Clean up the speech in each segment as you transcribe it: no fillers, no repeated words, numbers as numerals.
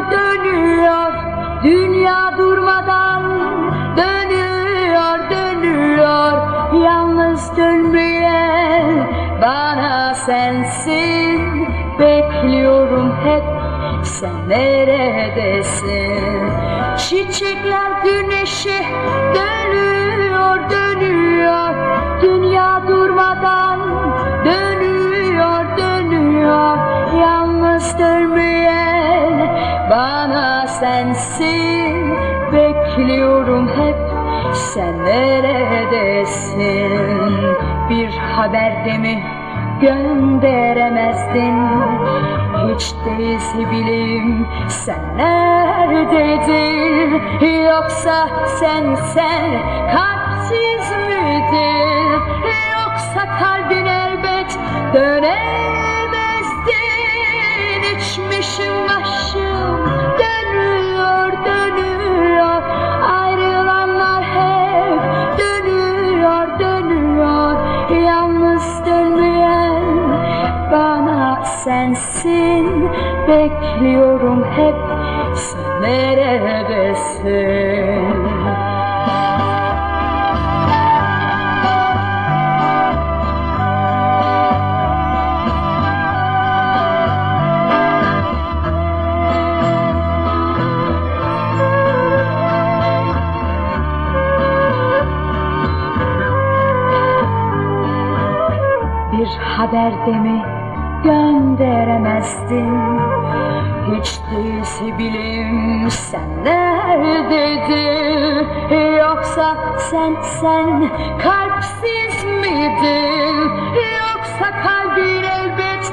dönüyor. Dünya durmadan dönüyor, dönüyor. Yalnız dönmeyen bana sensin. Bekliyorum hep, sen neredesin? Çiçekler güneşe dönüyor, dönüyor. Dünya durmadan dönüyor, dönüyor. Yalnız dönmeyen bana sensin. Bekliyorum hep, sen neredesin? Bir haber de mi gönderemezdin? Hiç değilse bileyim sen neredeydin? Yoksa sen kalpsiz miydin? Yoksa kalbin elbet dönemezdin. İçmişim başım dönüyor, dönüyor. Ayrılanlar hep dönüyor, dönüyor. Yalnız dönmeyen bana sensin. Bekliyorum hep, sen neredesin? Bir haber de mi gönderemezdin? Hiç değilse bileyim sen neredeydin? Yoksa sen kalpsiz miydin? Yoksa kalbin elbet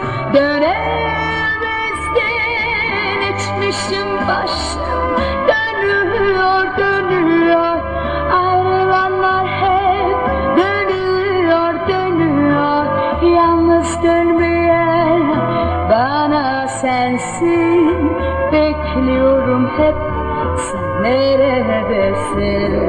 dönemezdin. İçmişim başım dönüyor, dönüyor. Ayrılanlar hep dönüyor, dönüyor. Yalnız dönmeyen bana sensin. Bekliyorum hep, sen neredesin?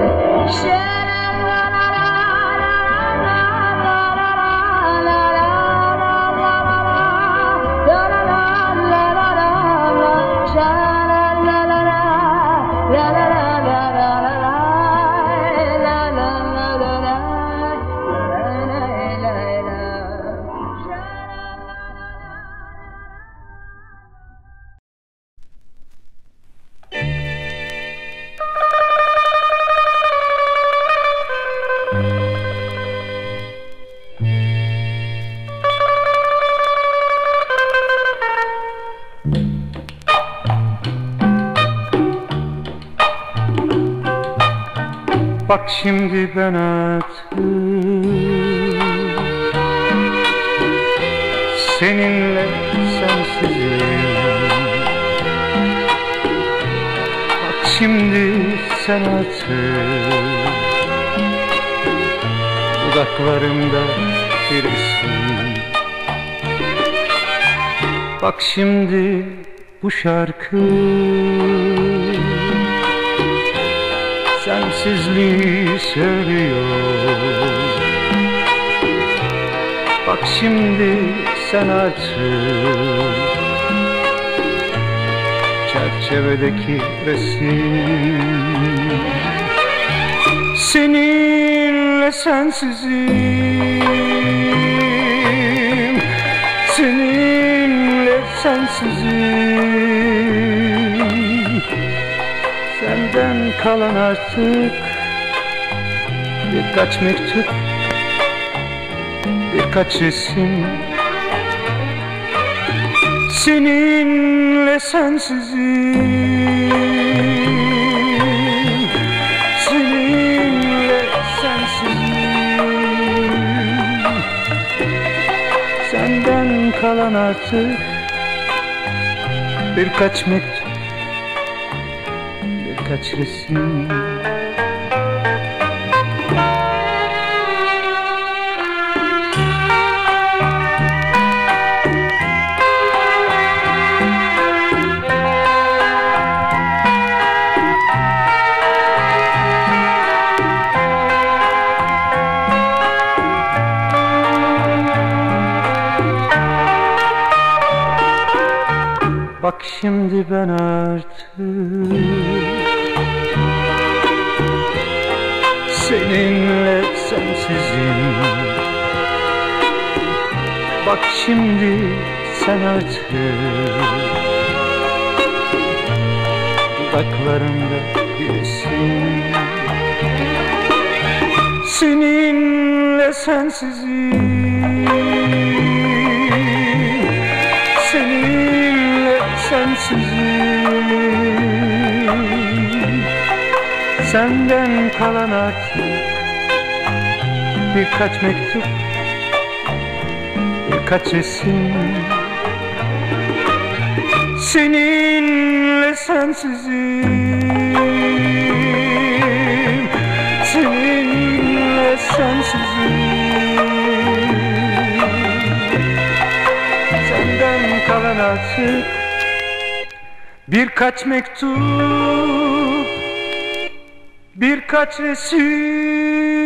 Bak şimdi ben artık seninle sensizim. Bak şimdi sen artık dudaklarımda bir isim. Bak şimdi bu şarkı sensizliği söylüyor. Bak şimdi sen artık çerçevedeki resim. Seninle sensizim, seninle sensizim. Senden kalan artık birkaç mektup, birkaç resim. Seninle sensizim, seninle sensizim. Senden kalan artık birkaç mektup, birkaç resim. Bak şimdi ben artık seninle sensizim. Bak şimdi sen artık dudaklarında gülsün. Seninle sensizim, seninle sensizim. Senden kalan artık birkaç mektup, birkaç resim. Seninle sensizim, seninle sensizim. Senden kalan artık birkaç mektup, birkaç resim.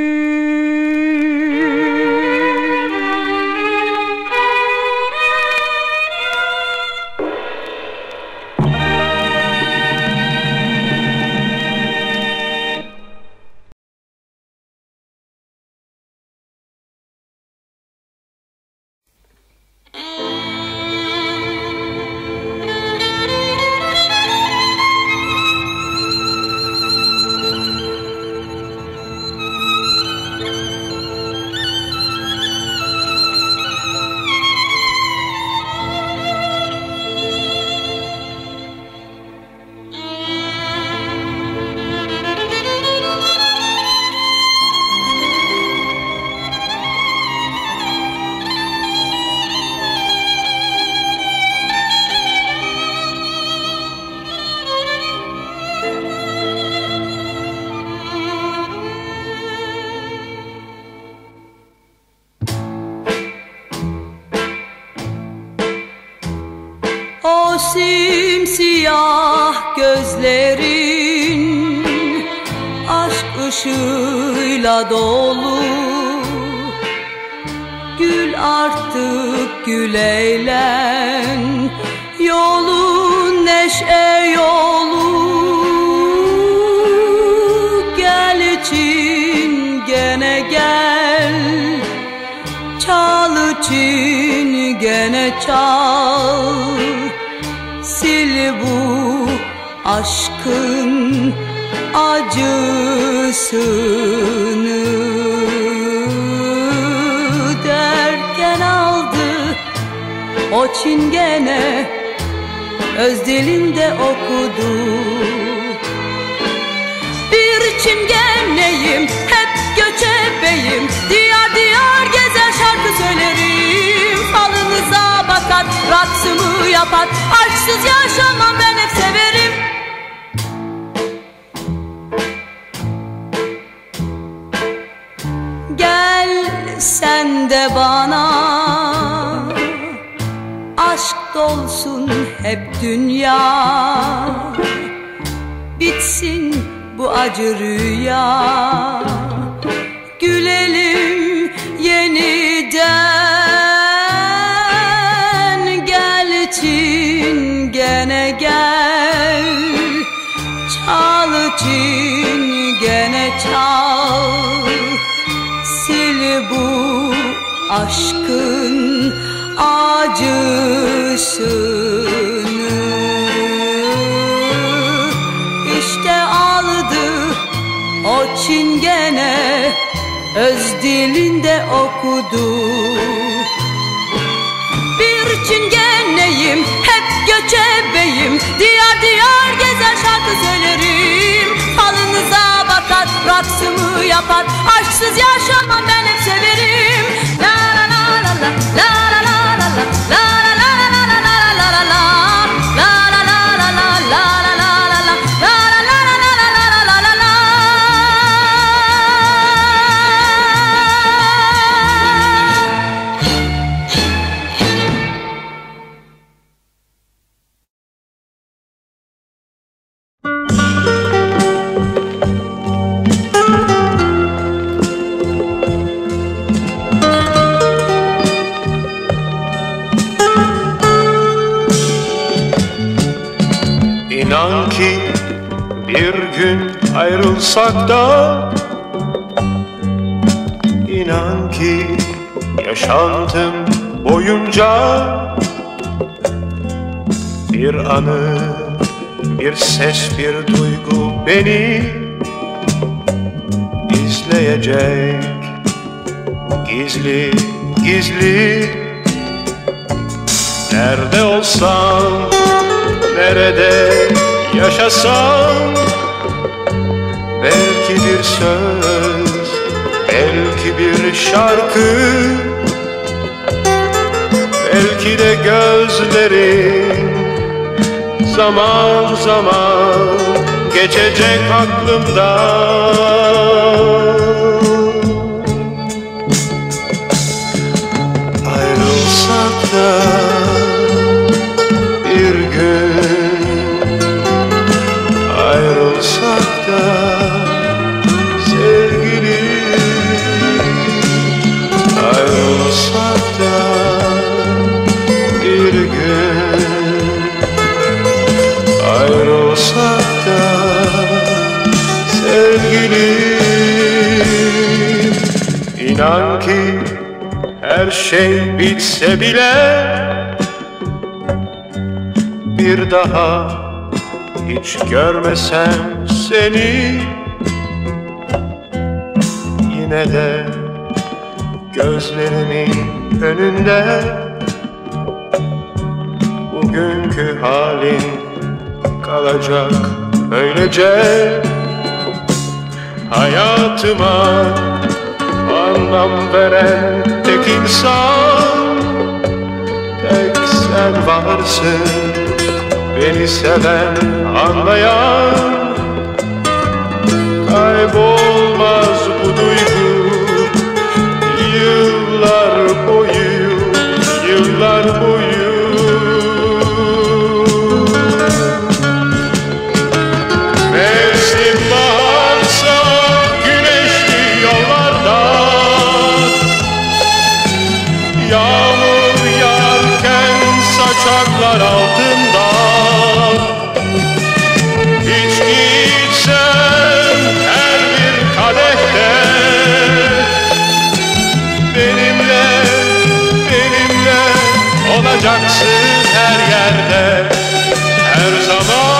O simsiyah gözlerin aşk ışığıyla dolu. Gül artık gül eğlen, yolun neşe yolu. Gel için gene gel, çal için gene çal. Sil bu aşkın acısını derken aldı o çingene, öz dilinde okudu. Bir çingeneyim, hep göçebeyim, diyar diyar gezer şarkı söylerim. Falınıza bakar, raksımı yapar, aşksız yaşamam ben hep severim. Gel sen de bana, aşk dolsun hep dünya. Bitsin bu acı rüya, gülelim yeniden. Gel için gene gel, çal için gene çal. Sil bu aşkın acısını. İşte aldı o çingene, öz dilinde okudu. Bir çingeneyim, hep göçebeyim, diyar diyar gezer şarkı söylerim. Falınıza bakar, raksımı yapar, aşksız yaşamam ben hep severim. La la la la la, la la la la la, la la la la la la la la, la la la la la, la la la la la, la la la la la la la la. İnan ki bir gün ayrılsak da, İnan ki yaşantım boyunca bir anı, bir ses, bir duygu beni izleyecek. Gizli gizli, nerede olsam, nerede yaşasam, belki bir söz, belki bir şarkı, belki de gözlerin zaman zaman geçecek aklımdan. Ayrılsak da bir gün, ayrılsak da sevgilim, ayrılsak da bir gün, ayrılsak da sevgilim. İnan ki her şey bitse bile bir daha hiç görmesem seni, yine de gözlerimin önünde bugünkü halin kalacak öylece. Hayatıma anlam veren tek insan, tek sen varsın, beni seven, anlayan. Kaybolmaz bu duygu yıllar boyu, yıllar boyu. Mevsim baharsa güneşli yollarda, yağmur yağarken saçaklar altında, içki içsem her bir kadehte, benimle, benimle olacaksın her yerde, her zaman.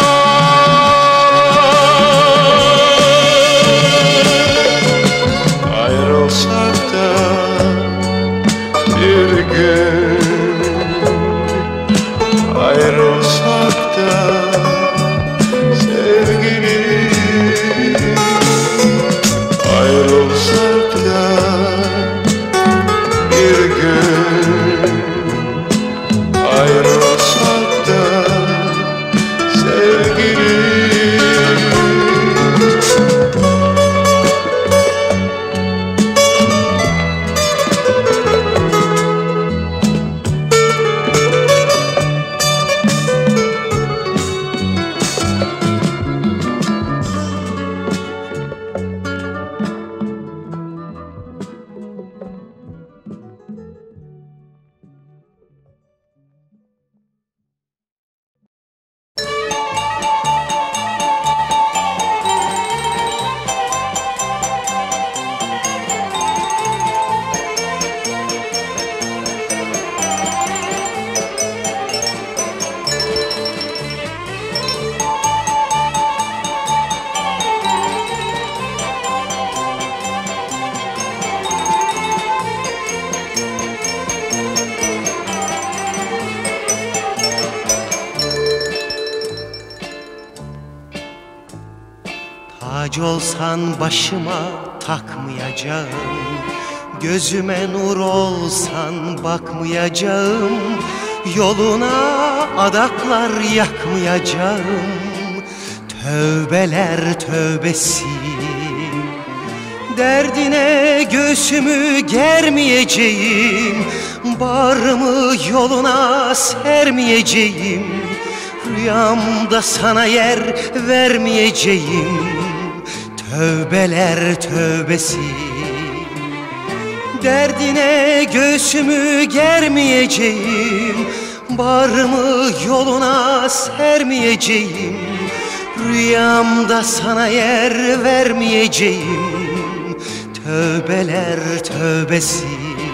Ayrılsak da bir gün, ayrılsak da sevgilim, ayrılsak da bir gün, ayrılsak da sevgilim. Tac olsan başıma takmayacağım, gözüme nur olsan bakmayacağım, yoluna adaklar yakmayacağım. Tövbeler tövbesi, derdine göğsümü germeyeceğim, bağrımı yoluna sermeyeceğim, rüyamda sana yer vermeyeceğim. Tövbeler tövbesi, derdine göğsümü germeyeceğim, Bağrımı yoluna sermeyeceğim, rüyamda sana yer vermeyeceğim. Tövbeler tövbesi.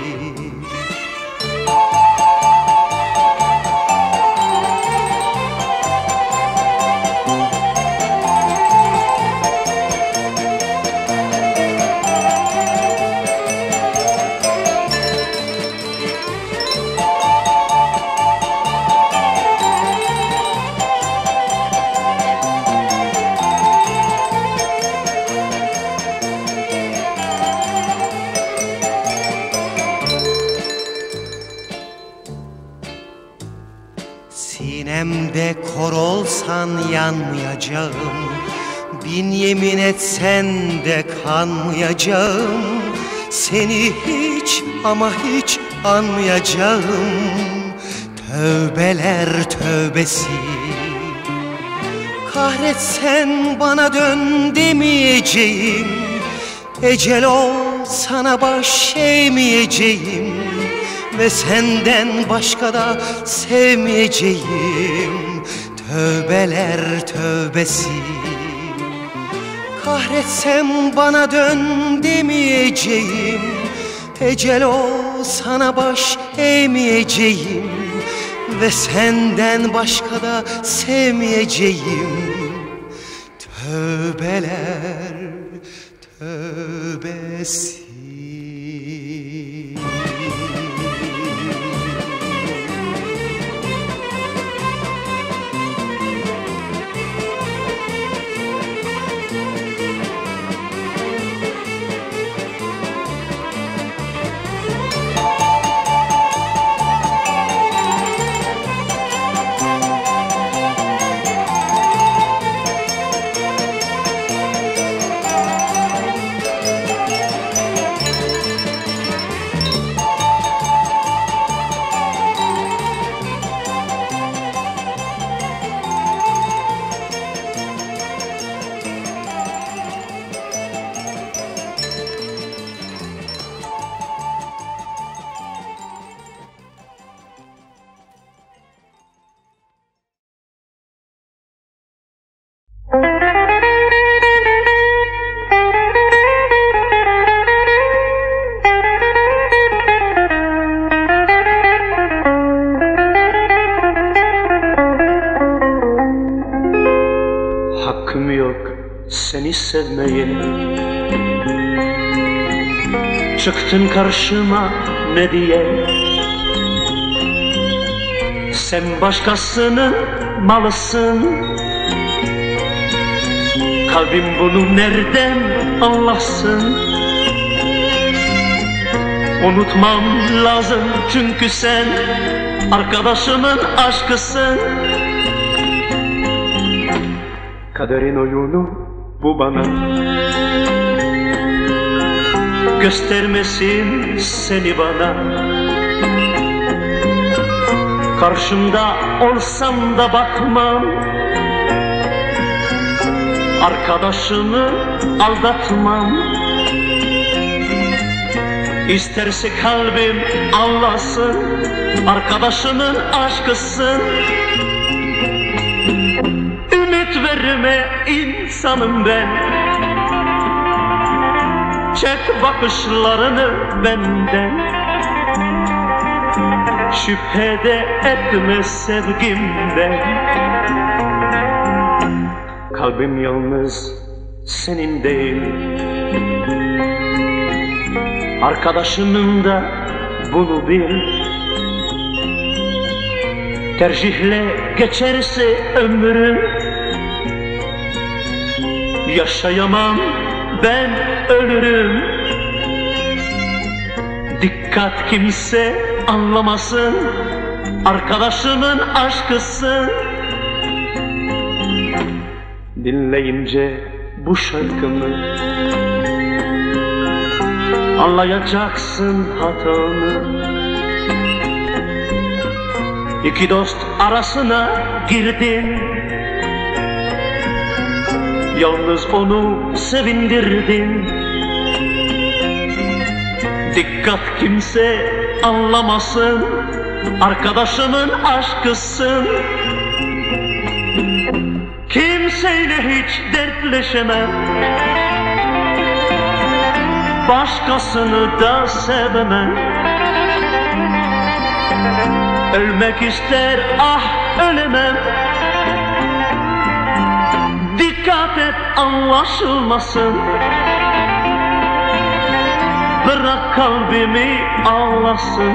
Sinemde kor olsan yanmayacağım, bin yemin etsen de kanmayacağım. Seni hiç ama hiç anmayacağım. Tövbeler tövbesi. Kahretsen bana dön demeyeceğim, ecel ol sana baş eğmeyeceğim. Ve senden başka da sevmeyeceğim. Tövbeler tövbesi. Kahretsem bana dön demeyeceğim, ecel ol sana baş eğmeyeceğim. Ve senden başka da sevmeyeceğim. Tövbeler tövbesi. Hakkım yok seni sevmeye, çıktın karşıma ne diye? Sen başkasının malısın. Kalbim bunu nereden anlasın? Unutmam lazım çünkü sen arkadaşımın aşkısın. Kaderin oyunu bu bana, göstermesin seni bana. Karşımda olsam da bakmam, arkadaşımı aldatmam. İsterse kalbim anlasın, arkadaşımın aşkısın. Ümit verme insanım ben, çek bakışlarını benden. Şüphe de etme sevgimden. Kalbim yalnız senin değil, arkadaşının da bunu bil. Tercihle geçerse ömrüm, yaşayamam ben ölürüm. Dikkat kimse anlamasın, arkadaşımın aşkısın. Dinleyince bu şarkımı anlayacaksın hatanı. İki dost arasına girdin, yalnız onu sevindirdin. Dikkat kimse anlamasın, Arkadaşımın aşkısın. Kimseyle hiç dertleşemem, başkasını da sevemem. Ölmek ister ah ölemem. Dikkat et anlaşılmasın, bırak kalbimi ağlasın.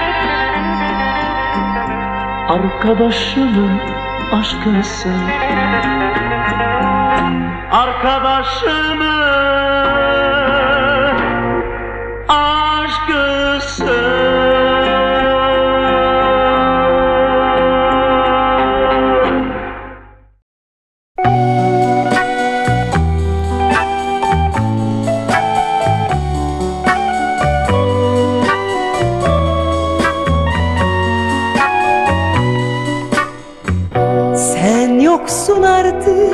Arkadaşımın aşkısın. Arkadaşımın aşkısın. Sen yoksun artık,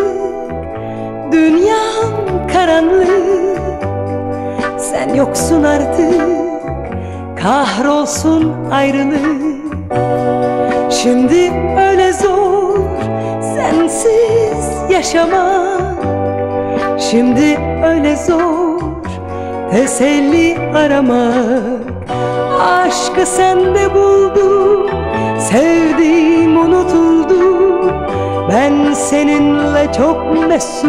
dünyam karanlık. Sen yoksun artık, kahrolsun ayrılık. Şimdi öyle zor sensiz yaşamak. Şimdi öyle zor teselli aramak. Aşkı sende buldum, sevdiğim unutuldu. Ben seninle çok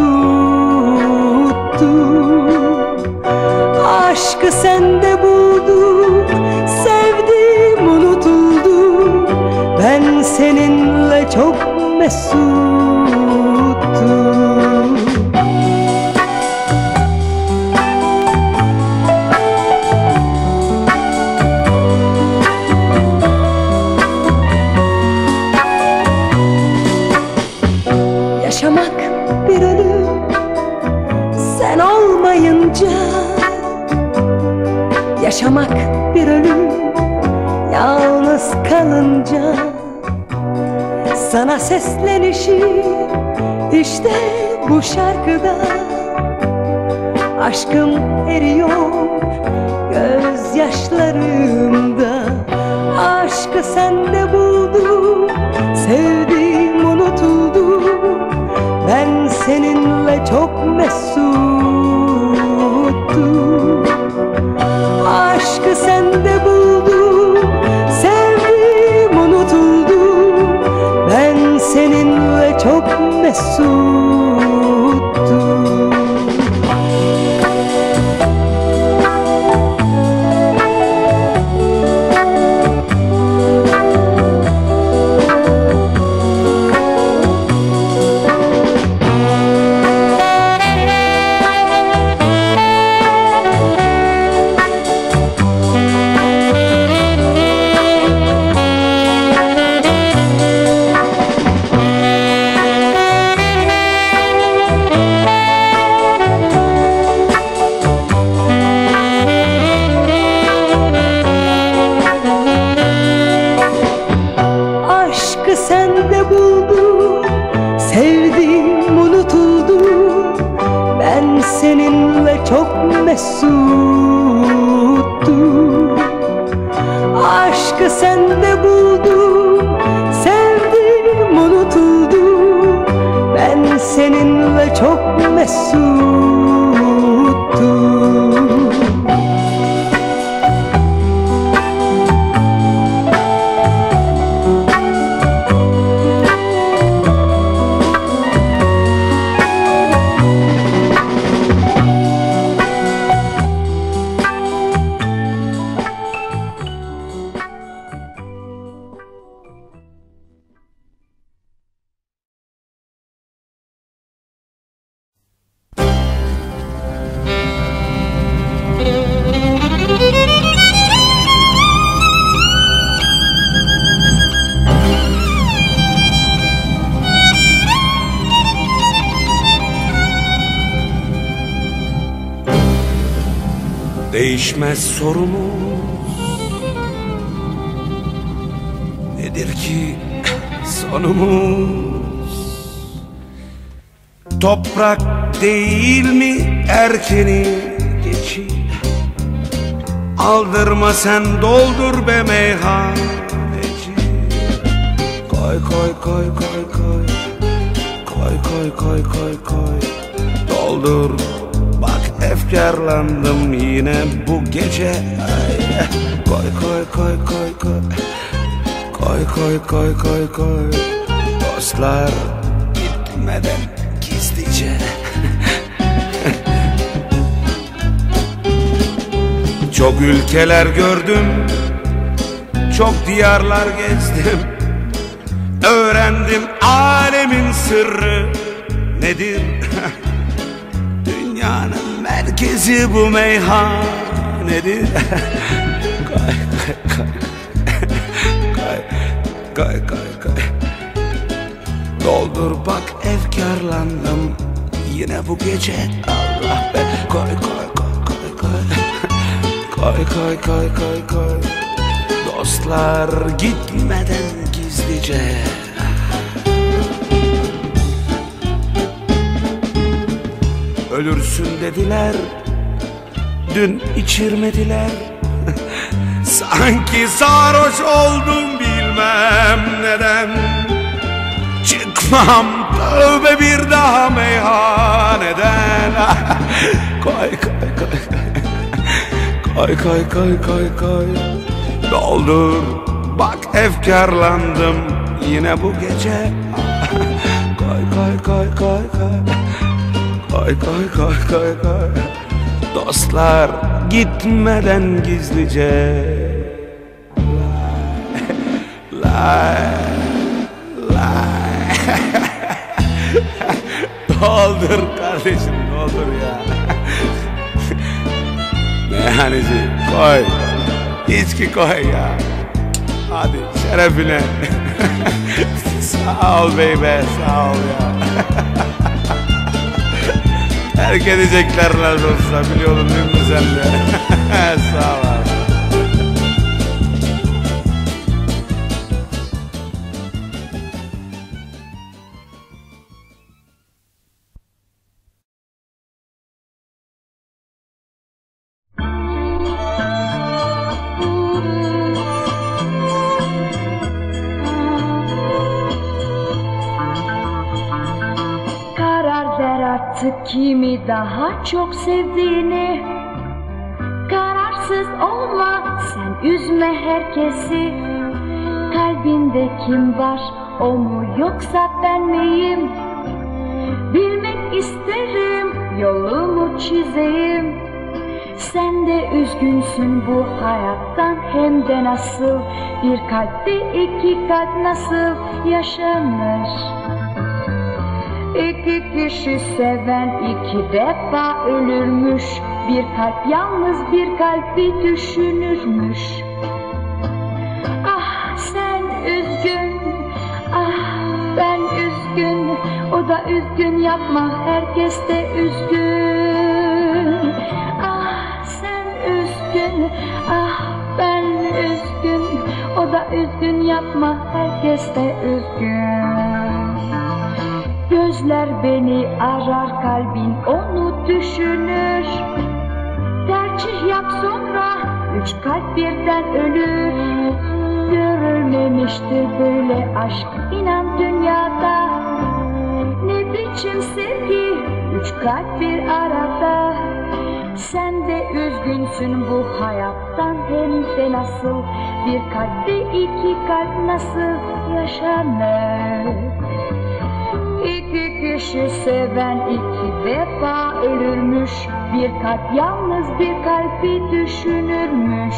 mesuttum. Aşkı sende buldum, sevdiğim unutuldu. Ben seninle çok mesuttum. Yaşamak bir ölüm, sen olmayınca. Yaşamak bir ölüm, yalnız kalınca. Sana seslenişim işte bu şarkıda. Aşkım eriyor gözyaşlarımda. Aşkı sende buldum, sevdiğim unutuldu. Ben seninle çok mesuttum. Aşkı sende buldum, sevdiğim unutuldu. Ben seninle çok mesuttum. Sende buldum, sevdiğim unutuldu. Ben seninle çok mesuttum. Aşkı sende buldum, sevdiğim unutuldu. Ben seninle çok mesuttum. Değişmez sorumuz, nedir ki sonumuz? Toprak değil mi erkeni geçi? Aldırma sen doldur be meyhaneci. Koy koy koy koy koy. Koy koy koy koy koy. Doldur. Bak efkarlandım yine bu gece. Ay. Koy koy koy koy koy. Koy koy koy koy koy. Dostlar gitmeden gizlice. Çok ülkeler gördüm, çok diyarlar gezdim. Öğrendim alemin sırrı nedir? Dünyanın merkezi bu meyhanedir. Kay kay kay kay kay kay. Doldur bak efkarlandım yine bu gece. Allah be. Koy koy koy koy koy. Koy koy koy koy koy. Dostlar gitmeden gizlice. Ölürsün dediler, dün içirmediler. Sanki sarhoş oldum bilmem neden. Çıkmam tövbe bir daha meyhaneden. Koy koy koy. Koy koy koy koy koy. Doldur bak efkarlandım yine bu gece. Koy koy koy koy koy. Koy koy koy koy koy. Dostlar gitmeden gizlice. Lay lay. Doldur kardeşim, doldur ya. Meyhaneci koy. İçki koy ya. Hadi şerefine. Sağ ol beybe, sağ ol ya. Terk edecekler nasıl olsa, biliyordun değil mi sen de? Sağ ol abi. Kimi daha çok sevdiğini. Kararsız olma, sen üzme herkesi. Kalbinde kim var, o mu yoksa ben miyim? Bilmek isterim, yolumu çizeyim. Sen de üzgünsün bu hayattan, hem de nasıl. Bir kalpte iki kalp nasıl yaşanır? İki kişi seven iki defa ölürmüş. Bir kalp yalnız bir kalbi düşünürmüş. Ah sen üzgün, ah ben üzgün. O da üzgün, yapma herkes de üzgün. Ah sen üzgün, ah ben üzgün. O da üzgün, yapma herkes de üzgün. Gözler beni arar, kalbin onu düşünür. Tercih yap sonra, üç kalp birden ölür. Görülmemiştir böyle aşk, inan dünyada. Ne biçim sevgi, üç kalp bir arada. Sen de üzgünsün bu hayattan, hem de nasıl. Bir kalpte iki kalp nasıl yaşanır? İki kişi seven iki defa ölürmüş. Bir kalp yalnız bir kalbi düşünürmüş.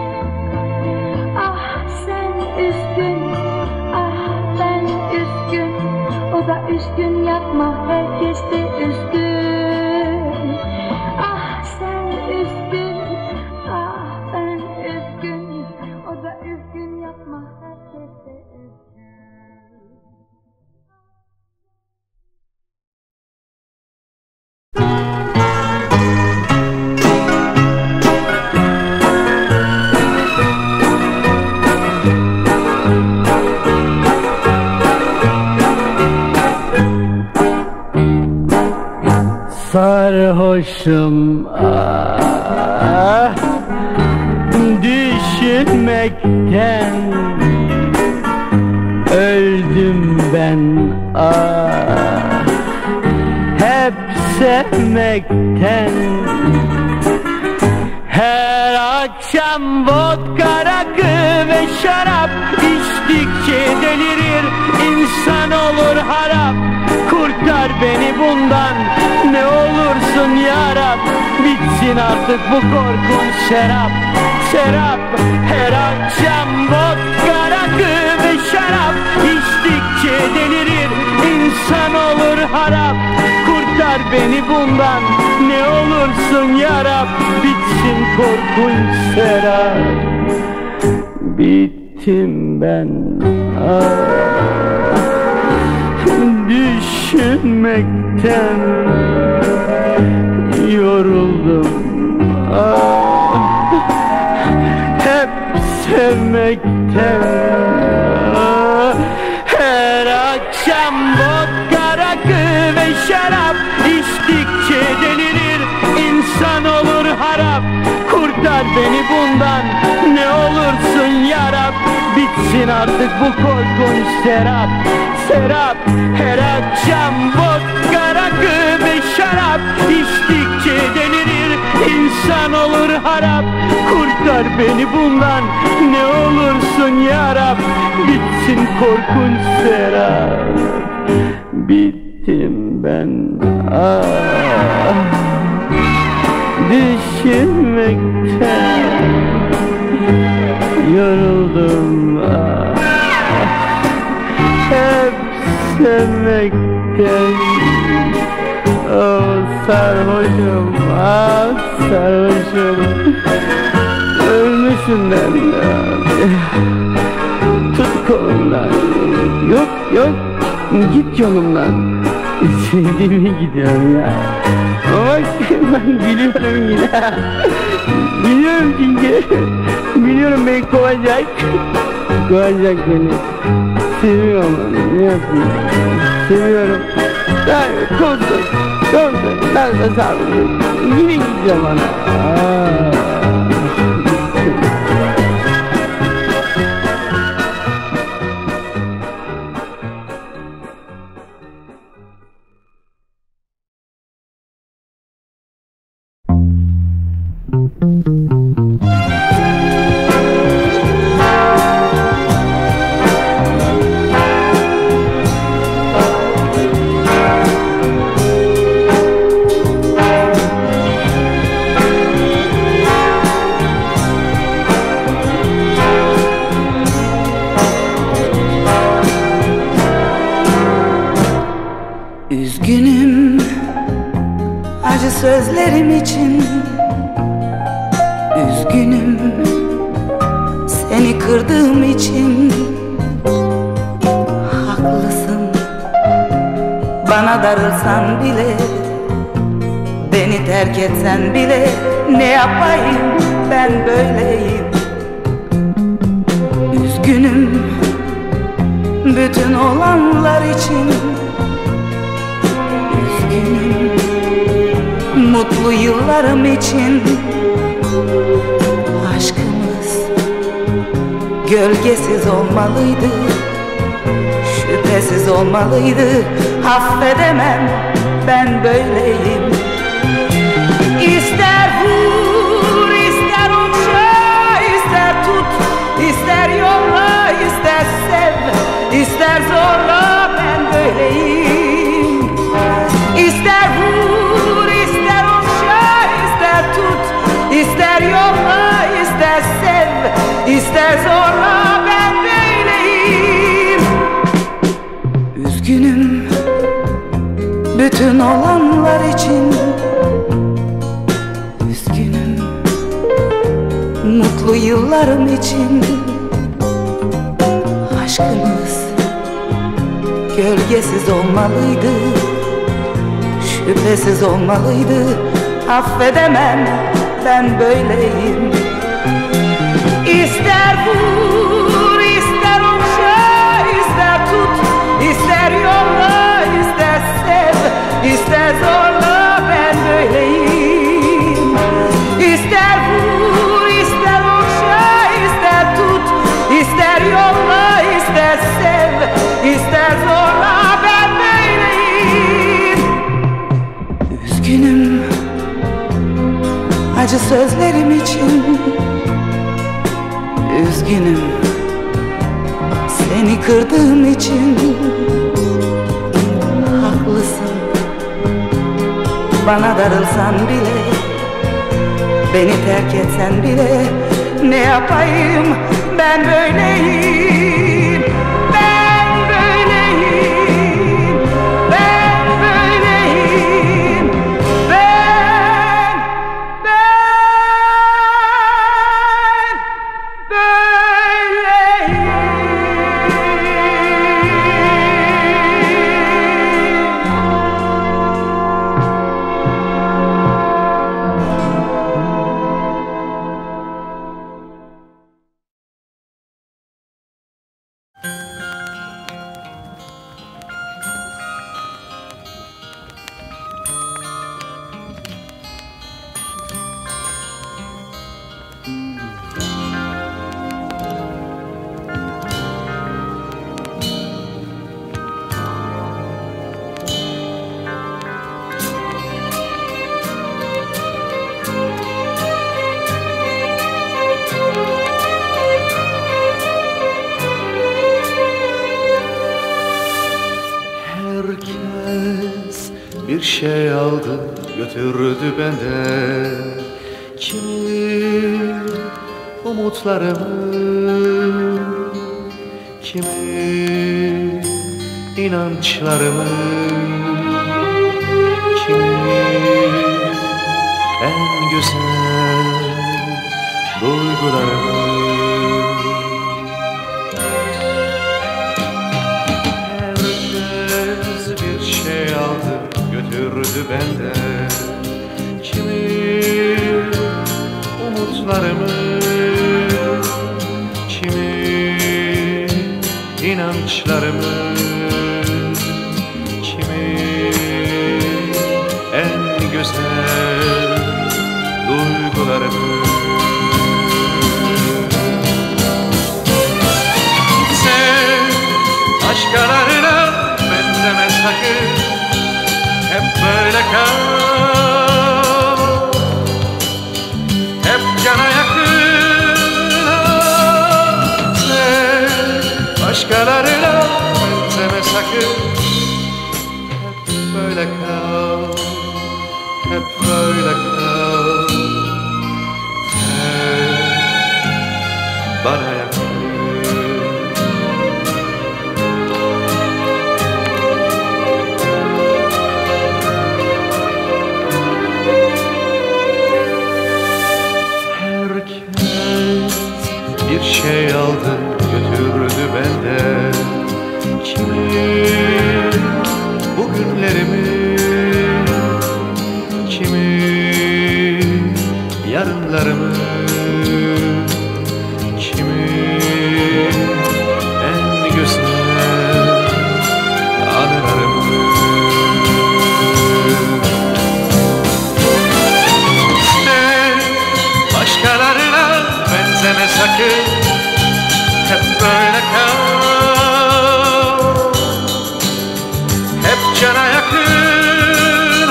Ah sen üzgün, ah ben üzgün. O da üzgün, yapma herkes de üzgün. Ah sen üzgün, ah ben üzgün. O da üzgün, yapma herkes de üzgün. Sarhoşum ah, düşünmekten. öldüm ben hep sevmekten. Her akşam vodka, rakı ve şarap içtikçe delirir, insan olur harap. Kurtar beni bundan, ne olursun ya Rab. Bitsin artık bu korkunç serap. Serap, her akşam vodka, rakı ve şarap içtikçe delirir, insan olur harap. Kurtar beni bundan, ne olursun ya Rab. Bitsin korkunç serap. Bittim ben düşünmekten. Yoruldum hep sevmekten. Her akşam vodka, rakı ve şarap içtikçe delirir, insan olur harap. Kurtar beni bundan, ne olursun ya Rab. Bitsin artık bu korkunç serap. Serap, her akşam vodka, rakı ve şarap içtikçe delirir, insan olur harap. Kurtar beni bundan, ne olursun ya Rab. Bitsin korkunç serap. Bittim ben düşünmekten. Yoruldum hep sevmekten. Sarhoşum sarhoşum, ölmüşüm ben tut kolumdan. Yok yok, git yolumdan. Sevdiğime gidiyorum ya. Ama ben biliyorum yine. Biliyorum çünkü. Biliyorum beni kovacak. Kovacak beni. Seviyorum onu, ne yapayım? Seviyorum. Kovsun. Ben de sarhoşum. Yine gideceğim ona. Üzgünüm acı sözlerim için. Üzgünüm seni kırdığım için. Haklısın, bana darılsan bile, beni terk etsen bile, ne yapayım ben böyleyim. Üzgünüm bütün olanlar için. Mutlu yıllarım için. Aşkımız gölgesiz olmalıydı, şüphesiz olmalıydı. Affedemem ben böyleyim. İster vur, ister okşa, ister tut, ister yolla, ister sev, ister zorla, ben böyleyim. İster vur, ister okşa, ister tut, ister yolla, ister sev, ister zorla, ben böyleyim. Üzgünüm bütün olanlar için. Üzgünüm mutlu yıllarım için. Aşkımız gölgesiz olmalıydı, şüphesiz olmalıydı. Affedemem ben böyleyim. İster vur, ister okşa, ister tut, ister yolla, ister sev, ister zorla, ben böyleyim. İster vur, ister okşa, ister tut, ister yolla, ister sev, Üzgünüm acı sözlerim için. Üzgünüm seni kırdığım için. Haklısın, bana darılsan bile, beni terk etsen bile, ne yapayım ben böyleyim. Ben böyleyim, ben böyleyim, ben böyleyim. Herkes bir şey aldı götürdü benden. Kimi umutlarımı, kimi inançlarımı, kimi en güzel duygularımı. Götürdü benden kimi umutlarımı, kimi inançlarımı, kimi en güzel duygularımı. Sen başkalarına benzeme sakın, hep böyle kal, hep cana yakın. Sen başkalarına benzeme sakın, hep böyle kal, hep böyle kal. Sen bana yakın. Bir şey aldı götürdü benden. Kimi bugünlerimi, kimi yarınlarımı, kimi en güzel anılarımı. Sen başkalarına benzeme sakın, hep böyle kal, hep cana yakın.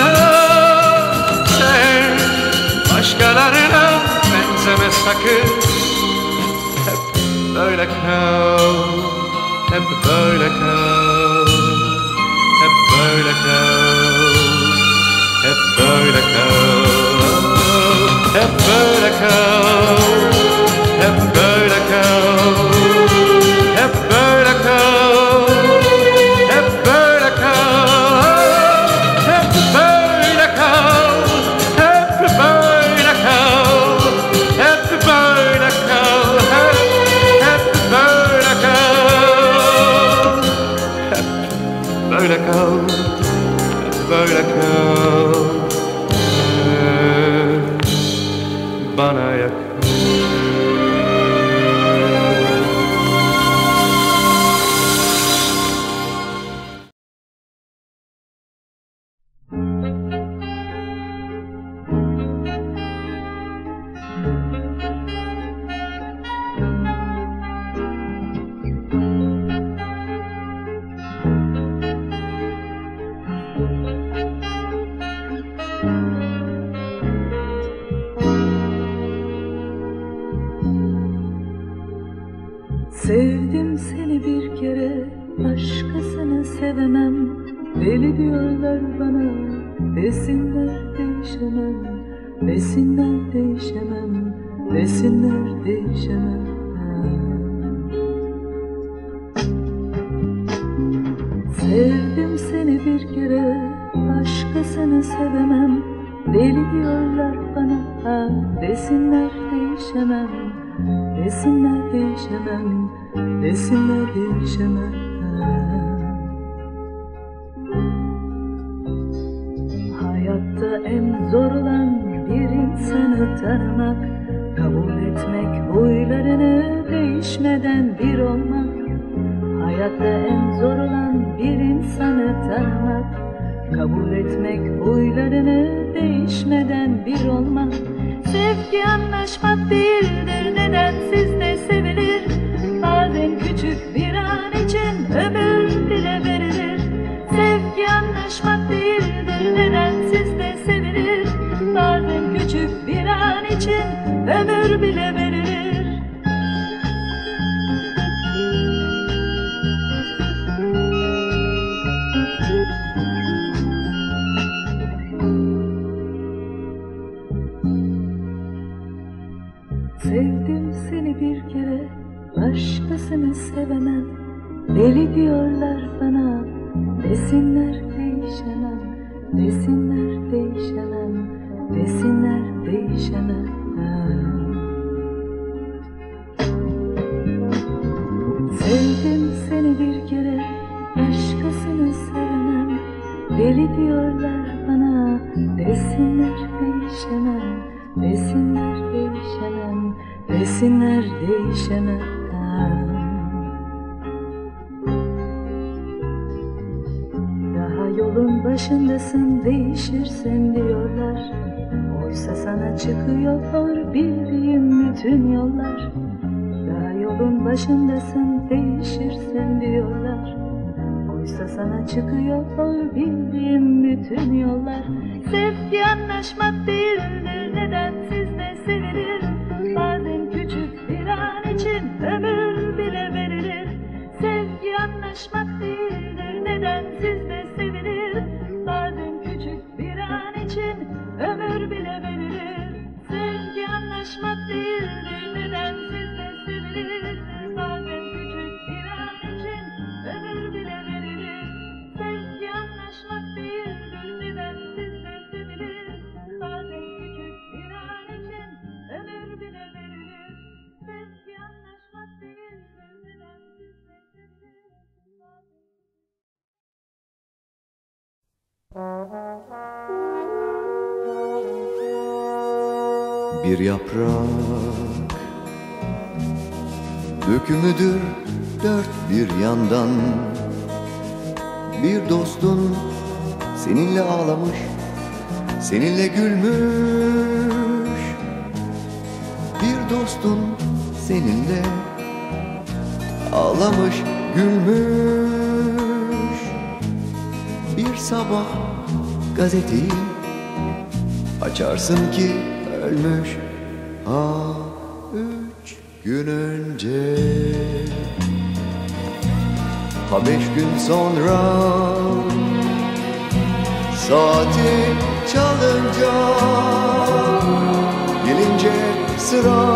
Sen başkalarına benzeme sakın, hep böyle kal, hep böyle kal, hep böyle kal, hep böyle kal, hep böyle kal. Hep böyle kal, hep böyle kal, hep böyle kal, hep böyle kal, hep böyle kal, hep böyle kal, hep böyle kal, hep böyle kal, hep böyle kal. Bana yakın. diyorlar bana, desinler değişemem, desinler değişemem, desinler değişemem. Sevdim seni bir kere, başkasını sevemem. Deli diyorlar bana, desinler değişemem, desinler değişemem, desinler değişemem. Hayatta en zor olan bir insanı tanımak, kabul etmek, huylarını değişmeden bir olmak. Hayatta en zor olan bir insanı tanımak, kabul etmek, huylarını değişmeden bir olmak. Sevgi anlaşmak değildir, nedensiz de sevilir. Bazen küçük bir an için ömür bile verilir. Sevgi anlaşmak değildir, nedensiz de sevilir. Bazen küçük bir an için ömür bile verilir. Sevdim seni bir kere, başkasını sevemem. Deli diyorlar bana, desinler değişemem, desinler değişemem, desinler değişemem. Sevdim seni bir kere, başkasını sevemem. Deli diyorlar bana, desinler değişemem, desinler değişemem, desinler değişemem. Daha yolun başındasın, değişirsin diyorlar. Oysa sana çıkıyor bildiğim bütün yollar. Daha yolun başındasın, değişirsin diyorlar. Oysa sana çıkıyor bildiğim bütün yollar. Sevgi anlaşmak değildir, nedensiz de sevilir. Bazen küçük bir an için ömür bile verilir. Sevgi anlaşmak değildir, nedensiz de sevilir. Bazen küçük bir an için ömür bile verilir. Sevgi anlaşmak değildir, nedensiz de sevilir. Bazen küçük bir an için ömür bile verilir. Sevgi anlaşmak değildir, nedensiz de sevilir. Bazen küçük bir an için ömür bile verilir. Sevgi anlaşmak değildir, nedensiz de sevilir. Bir yaprak dökümüdür dört bir yandan. Bir dostun seninle ağlamış, seninle gülmüş. Bir dostun seninle ağlamış, gülmüş. Bir sabah gazeteyi açarsın ki ölmüş. 3 gün önce, 5 gün sonra, saati çalınca, gelince sıra,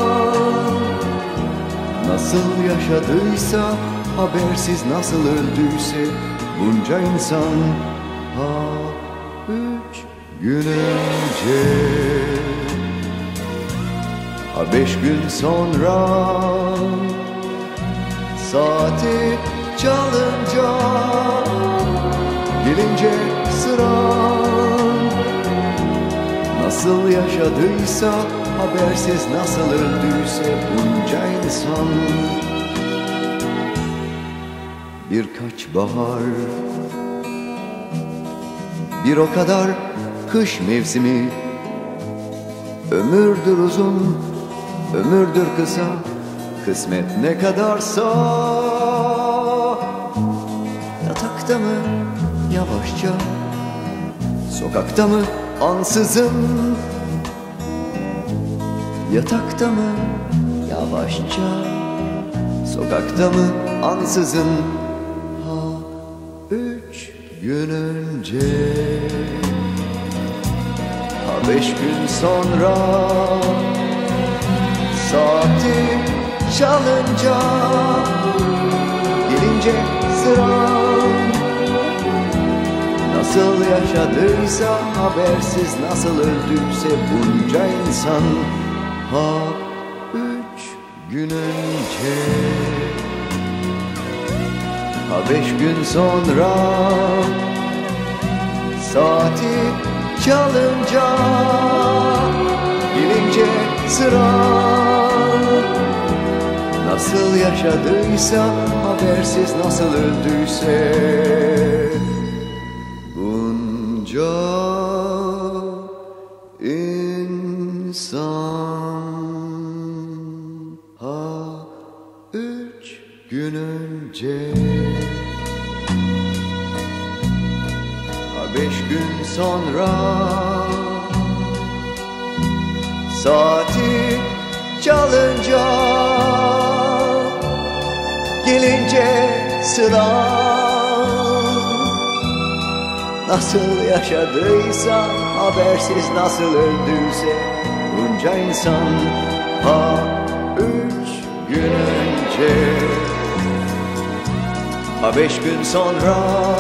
nasıl yaşadıysa, habersiz nasıl öldüyse bunca insan. 3 gün önce, 5 gün sonra, saati çalınca, gelince sıra, nasıl yaşadıysa, habersiz nasıl öldüyse bunca insan. Birkaç bahar, bir o kadar kış mevsimi. Ömürdür uzun, ömürdür kısa, kısmet ne kadarsa. Yatakta mı yavaşça, sokakta mı ansızın? Yatakta mı yavaşça, sokakta mı ansızın? 3 gün önce, ha 5 gün sonra saati çalınca, gelince sıram nasıl yaşadıysa, habersiz nasıl öldüyse bunca insan, ha 3 gün önce, ha 5 gün sonra saati çalınca, gelince sıra nasıl yaşadıysa, habersiz nasıl öldüyse bunca insan, ha 3 gün önce, ha 5 gün sonra saati çalınca, gelince sıra nasıl yaşadıysa, habersiz nasıl öldüyse bunca insan, ha 3 gün önce, ha 5 gün sonra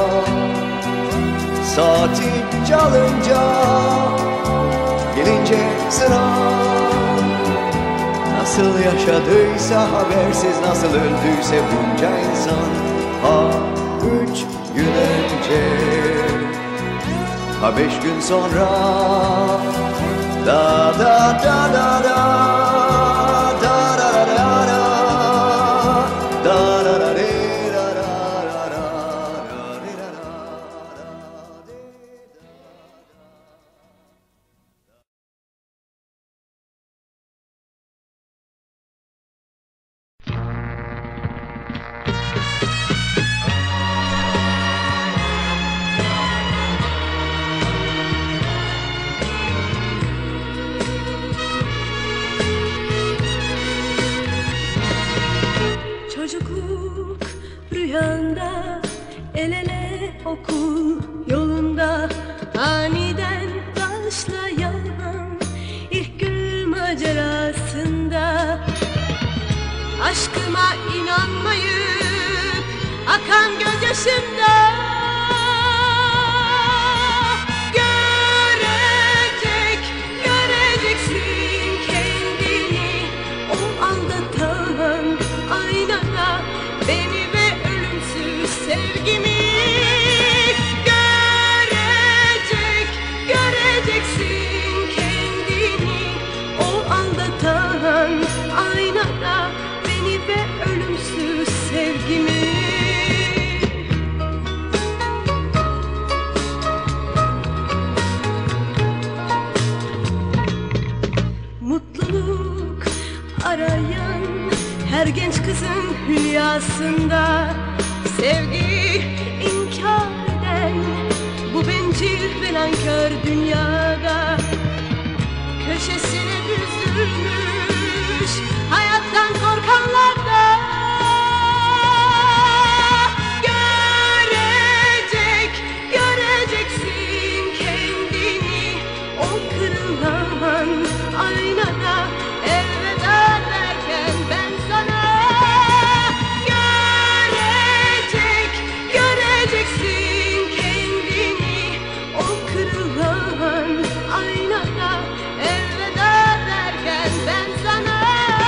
saati çalınca, gelince sıra nasıl yaşadıysa, habersiz nasıl öldüyse bunca insan, ha 3 gün önce, ha 5 gün sonra, da da da da da da da da da da da da da. Çocukluk rüyanda, el ele okul yolunda, aniden başlayan ilk gün macerasında, aşkıma inanmayıp akan gözyaşımda, göreceksin kendini o aldatan aynada, beni ve ölümsüz sevgimi. Göreceksin kendini o aldatan aynada, beni ve ölümsüz sevgimi. Mutluluk arayan her genç kızın hülyasında, sevgi inkar eden bu bencil ve nankör dünyada, köşesine büzülmüş hayattan korkanlarda, göreceksin kendini o kırılan aynada, elveda derken ben sana. Göreceksin kendini o kırılan aynada, elveda derken ben sana.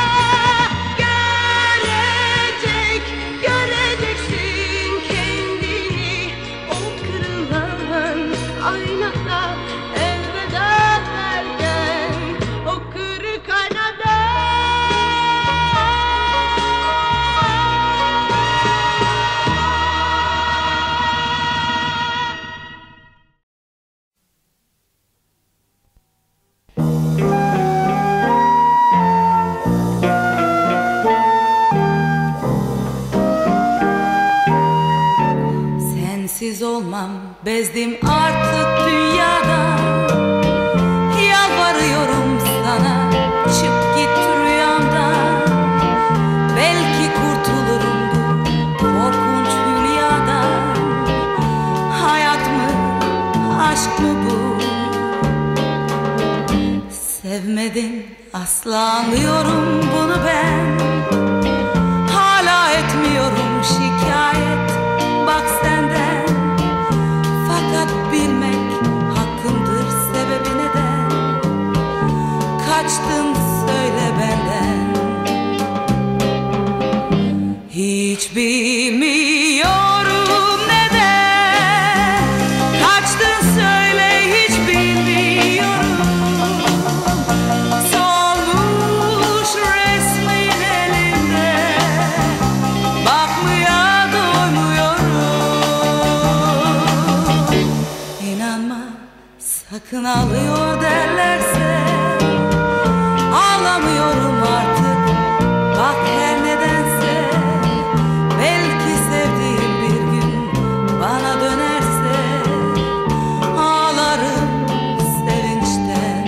Göreceksin kendini o kırılan aynada, elveda derken o kırık aynada. Sensiz olmam, bezdim artık dünyadan. Yalvarıyorum sana, çık git rüyamdan. Belki kurtulurum bu korkunç hülyadan. Hayat aşk mı bu? Sevmedin asla, anlıyorum bunu ben. Hala etmiyorum şikayet bak senden. Fakat bilmek hakkımdır, sebebi neden? Kaçtın söyle benden. Hiç bilmiyorum neden. Kaçtın söyle, hiç bilmiyorum. Solmuş resmin elimde, bakmaya doymuyorum. İnanma sakın, ağlıyor derlerse ağlamıyorum artık. Bak her nedense, belki sevdiğim bir gün bana dönerse ağlarım sevinçten.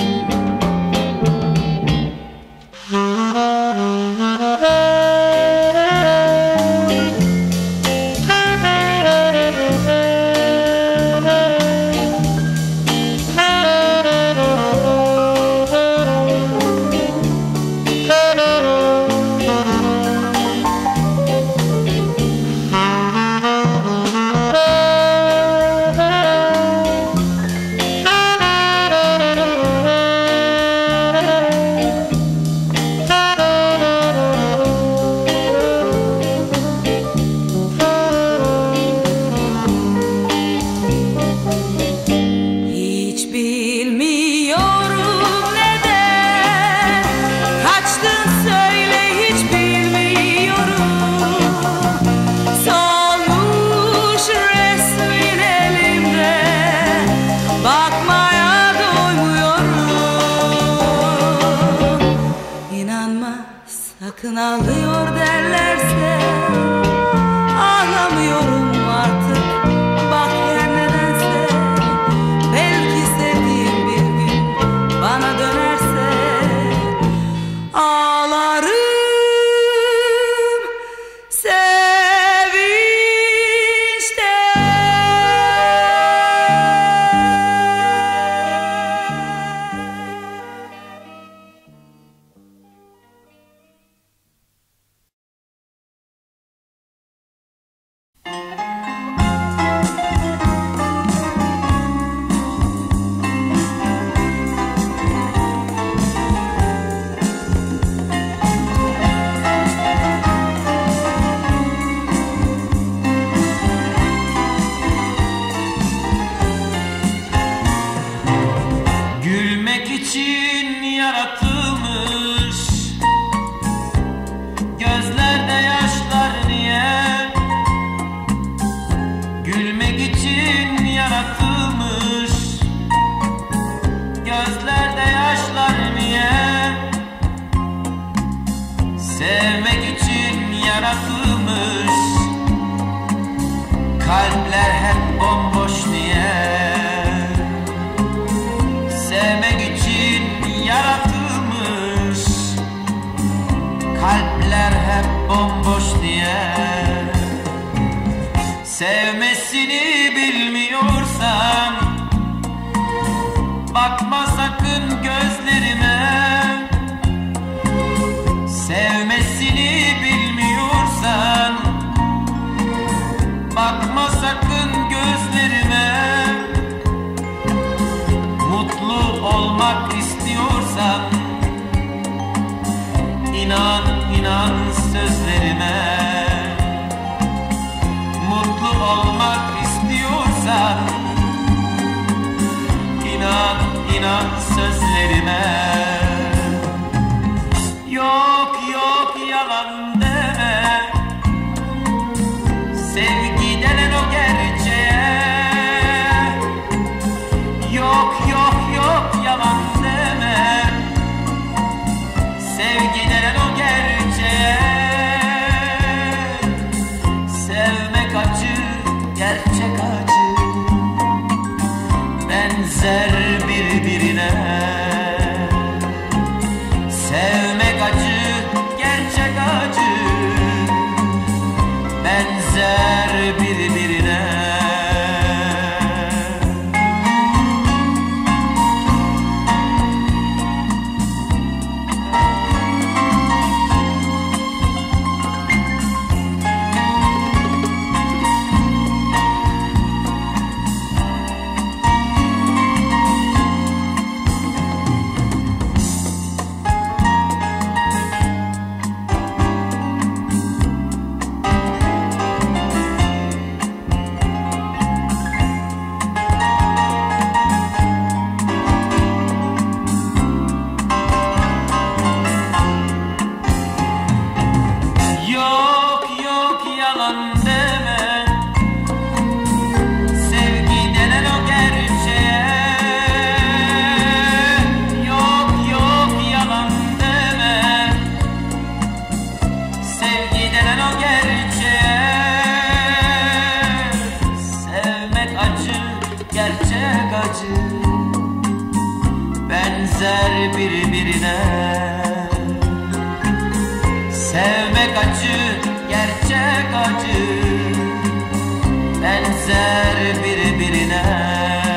Hiç bilmiyorum neden. Kaçtın söyle, hiç bilmiyorum. Solmuş resmin elimde, bakmaya doymuyorum. İnanma sakın, ağlıyor derlerse ağlamıyorum artık. Bak her nedense, belki sevdiğim bir gün bana dönerse ağlarım Gülmek için yaratılmış, gözlerde yaşlar niye? Gülmek için yaratılmış, gözlerde yaşlar niye? Sevmek için yaratılmış, kalpler hep bomboş niye? Sevmek için yaratılmış, kalpler hep bomboş diye. Sevmesini bilmiyorsan bakma sakın gözlerime. Sevmesini bilmiyorsan bakma sakın gözlerime. Mutlu olmak istiyorsan inan, inan sözlerime. Mutlu olmak istiyorsan inan, inan sözlerime. Yok yok yalan deme, sevgi denen o gerçeğe. Yok yok yok yalan deme, sevgi denen o gerçeğe. Sevmek acı, gerçek acı, benzer birbirine. Sevmek acı, gerçek acı, benzer birbirine. acı benzer birbirine. Sevmek acı, gerçek acı benzer birbirine.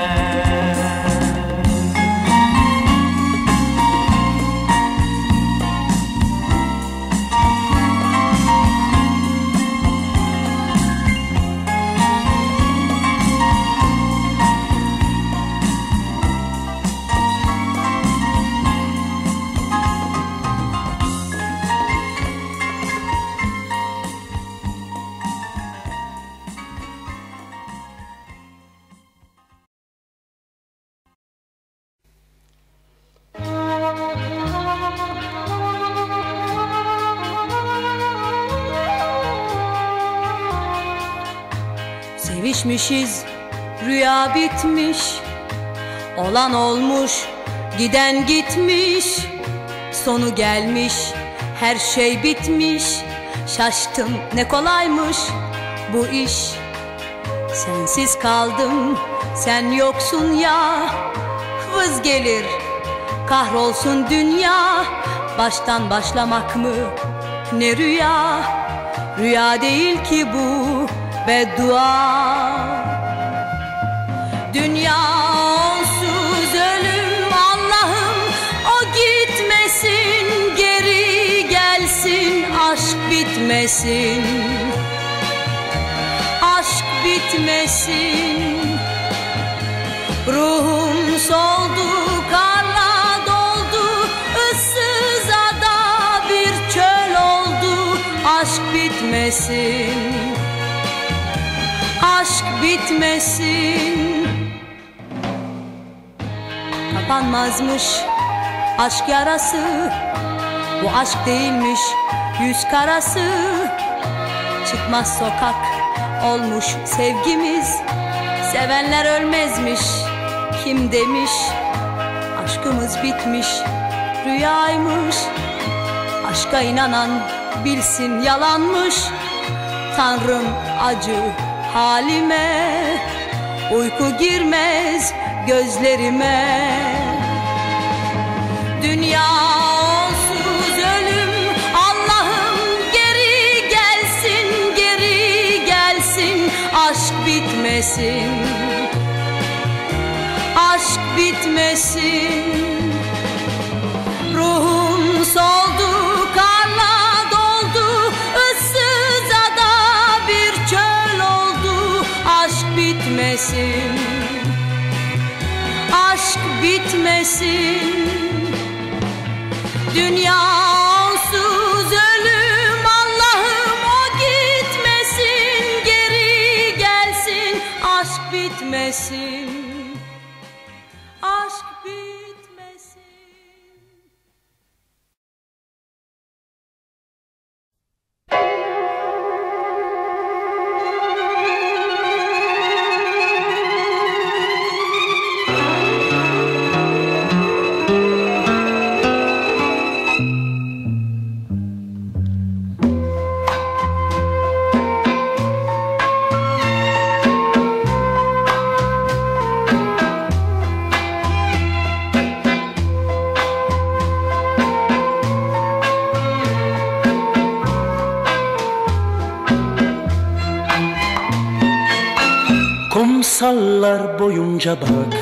Sevişmişiz, rüya bitmiş, olan olmuş, giden gitmiş, sonu gelmiş, her şey bitmiş. Şaştım ne kolaymış bu iş. Sensiz kaldım, sen yoksun ya. Vız gelir, kahrolsun dünya. Baştan başlamak mı ne rüya? Rüya değil ki bu, beddua. Dünya onsuz ölüm Allah'ım, o gitmesin, geri gelsin, aşk bitmesin, aşk bitmesin. Ruhum soldu, karla doldu, ıssız ada bir çöl oldu, aşk bitmesin, aşk bitmesin. Kapanmazmış aşk yarası, bu aşk değilmiş yüz karası. Çıkmaz sokak olmuş sevgimiz, sevenler ölmezmiş kim demiş. Aşkımız bitmiş, rüyaymış, aşka inanan bilsin yalanmış. Tanrım acı halime, uyku girmez gözlerime. Dünya onsuz ölüm Allah'ım, geri gelsin, geri gelsin, aşk bitmesin, aşk bitmesin. Ruhum soldu, karla doldu, ıssız ada bir çöl oldu, aşk bitmesin, aşk bitmesin. Dünya onsuz ölüm Allah'ım, o gitmesin, geri gelsin, aşk bitmesin, aşk bitmesin. Kumsallar boyunca bak,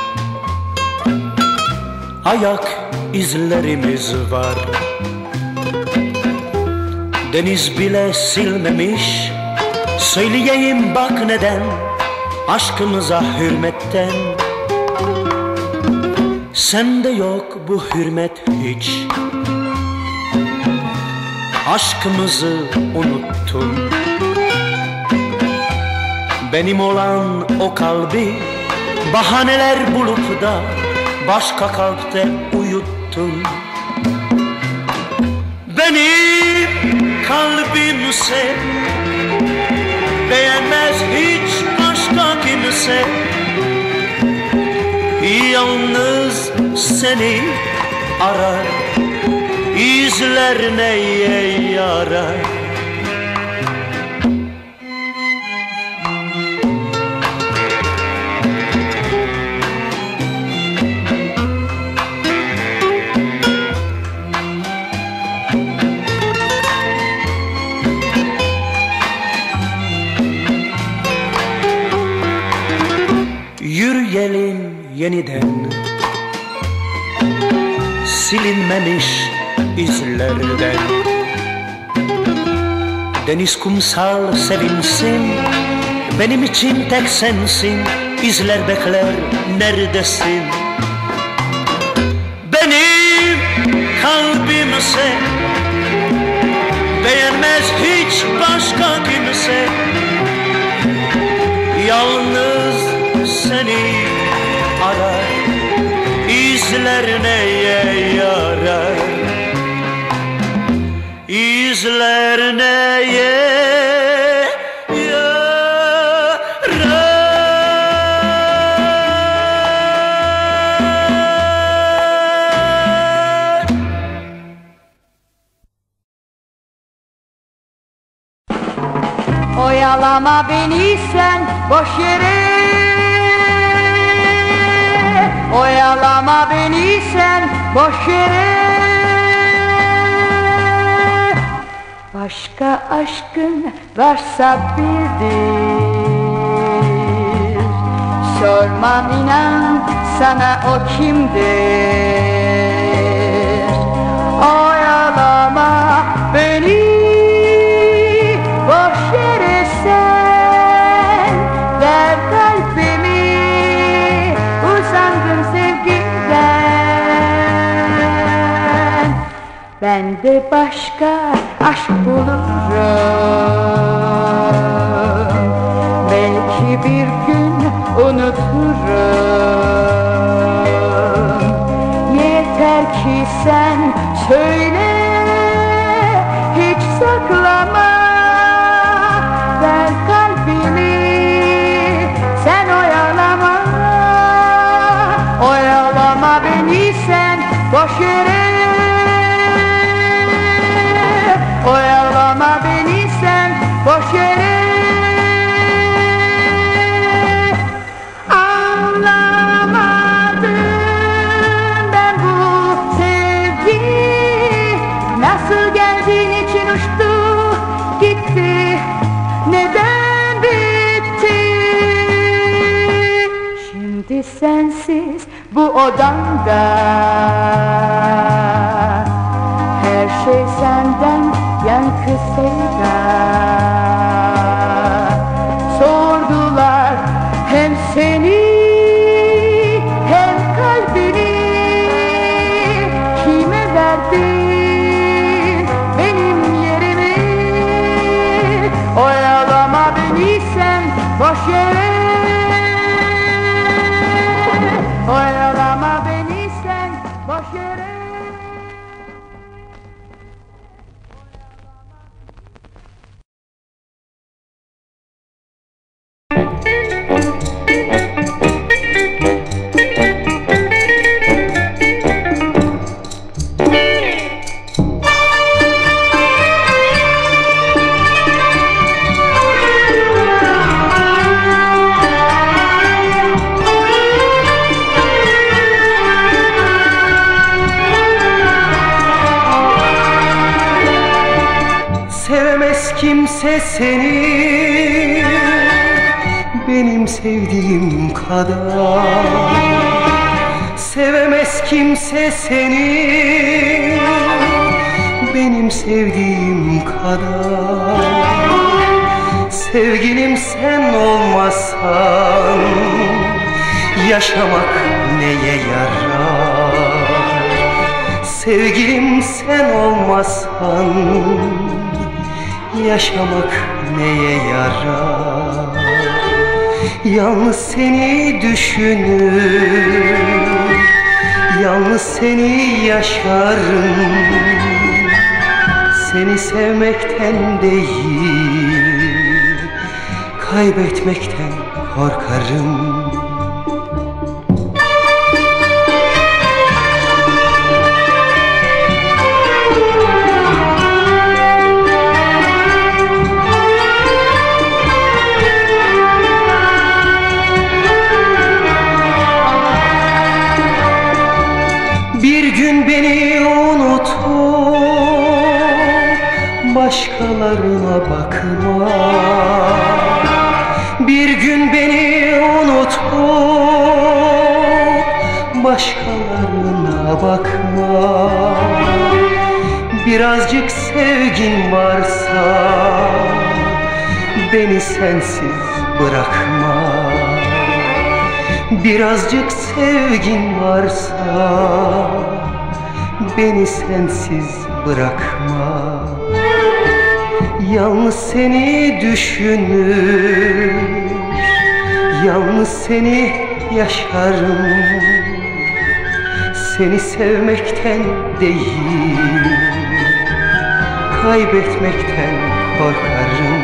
ayak izlerimiz var. Deniz bile silmemiş, söyleyeyim bak neden, aşkımıza hürmetten. Sende yok bu hürmet hiç, aşkımızı unuttun. Benim olan o kalbi bahaneler bulup da başka kalpte uyuttun. Benim kalbimse beğenmez hiç başka kimse, yalnız seni arar, izler neye yarar? yeniden silinmemiş izlerden. Deniz kumsal sevinsin, benim için tek sensin. İzler bekler, neredesin? Benim kalbimse beğenmez hiç başka kimse. Yalnız seni arar, izler neye yarar? İzler neye yarar? Oyalama beni sen boş yere, oyalama beni sen boş yere. Başka aşkın varsa bildir, sormam inan sana o kimdir. Oyalama beni boş yere sen, ver kalbimi, usandım sevgiden. Ben de başka aşk bulurum, belki bir gün unuturum. Yeter ki sen söyle, hiç saklama, ver kalbimi, sen oyalama. Oyalama beni sen boş yere, oyalama beni sen boş yere. Anlamadım ben bu sevgi, nasıl geldiğin için uçtu gitti, neden bitti? Şimdi sensiz bu odamda, her şey senden yankı sevda. Sordular hem seni hem kalbini, kime verdin benim yerimi? Oyalama beni sen boş yere, oyalama beni sen boş yere. Sevemez kimse seni benim sevdiğim kadar. Sevemez kimse seni benim sevdiğim kadar. Sevgilim sen olmasan yaşamak neye yarar? Sevgilim sen olmasan yaşamak neye yarar? Yalnız seni düşünür, yalnız seni yaşarım. Seni sevmekten değil, kaybetmekten korkarım. Bir gün beni unutup başkalarına bakma. Bir gün beni unutup başkalarına bakma. Birazcık sevgin varsa beni sensiz bırakma. Birazcık sevgin varsa beni sensiz bırakma. Yalnız seni düşünür, yalnız seni yaşarım. Seni sevmekten değil, kaybetmekten korkarım.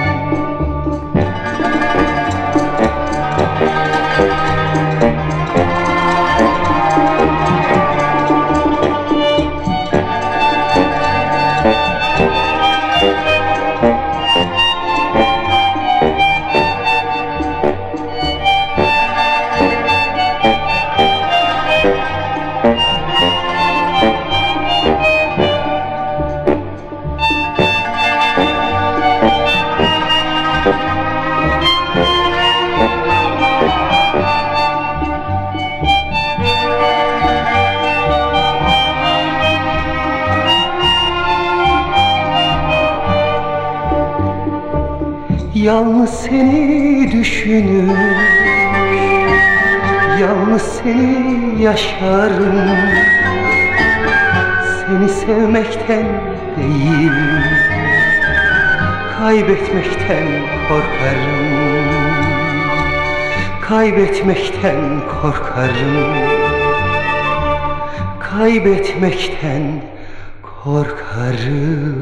Yalnız seni düşünür, yalnız seni yaşarım. Seni sevmekten değil, kaybetmekten korkarım. Kaybetmekten korkarım. Kaybetmekten korkarım.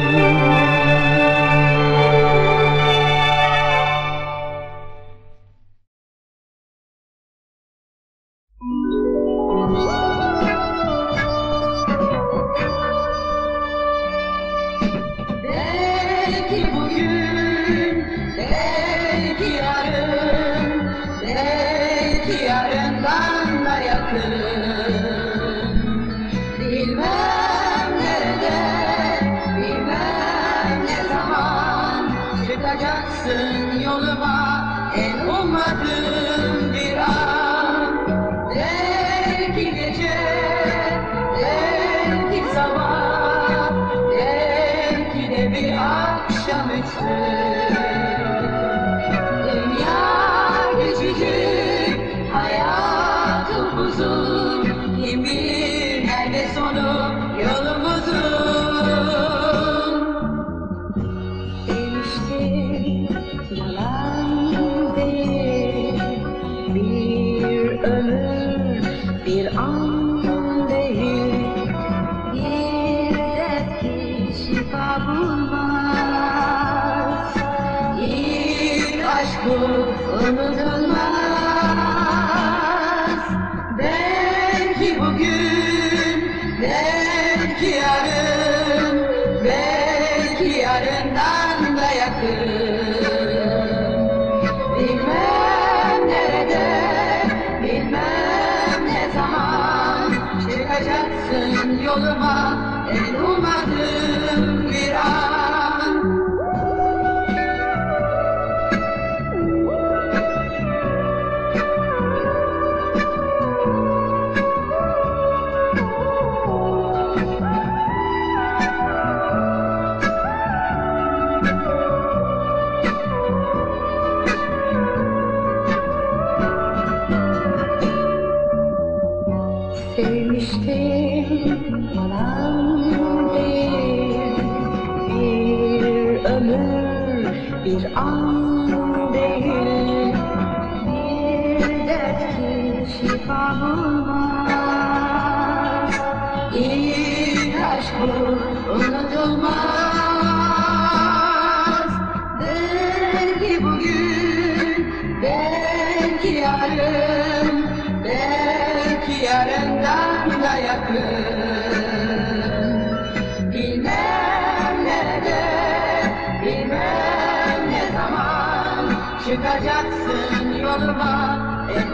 Çıkacaksın yoluma en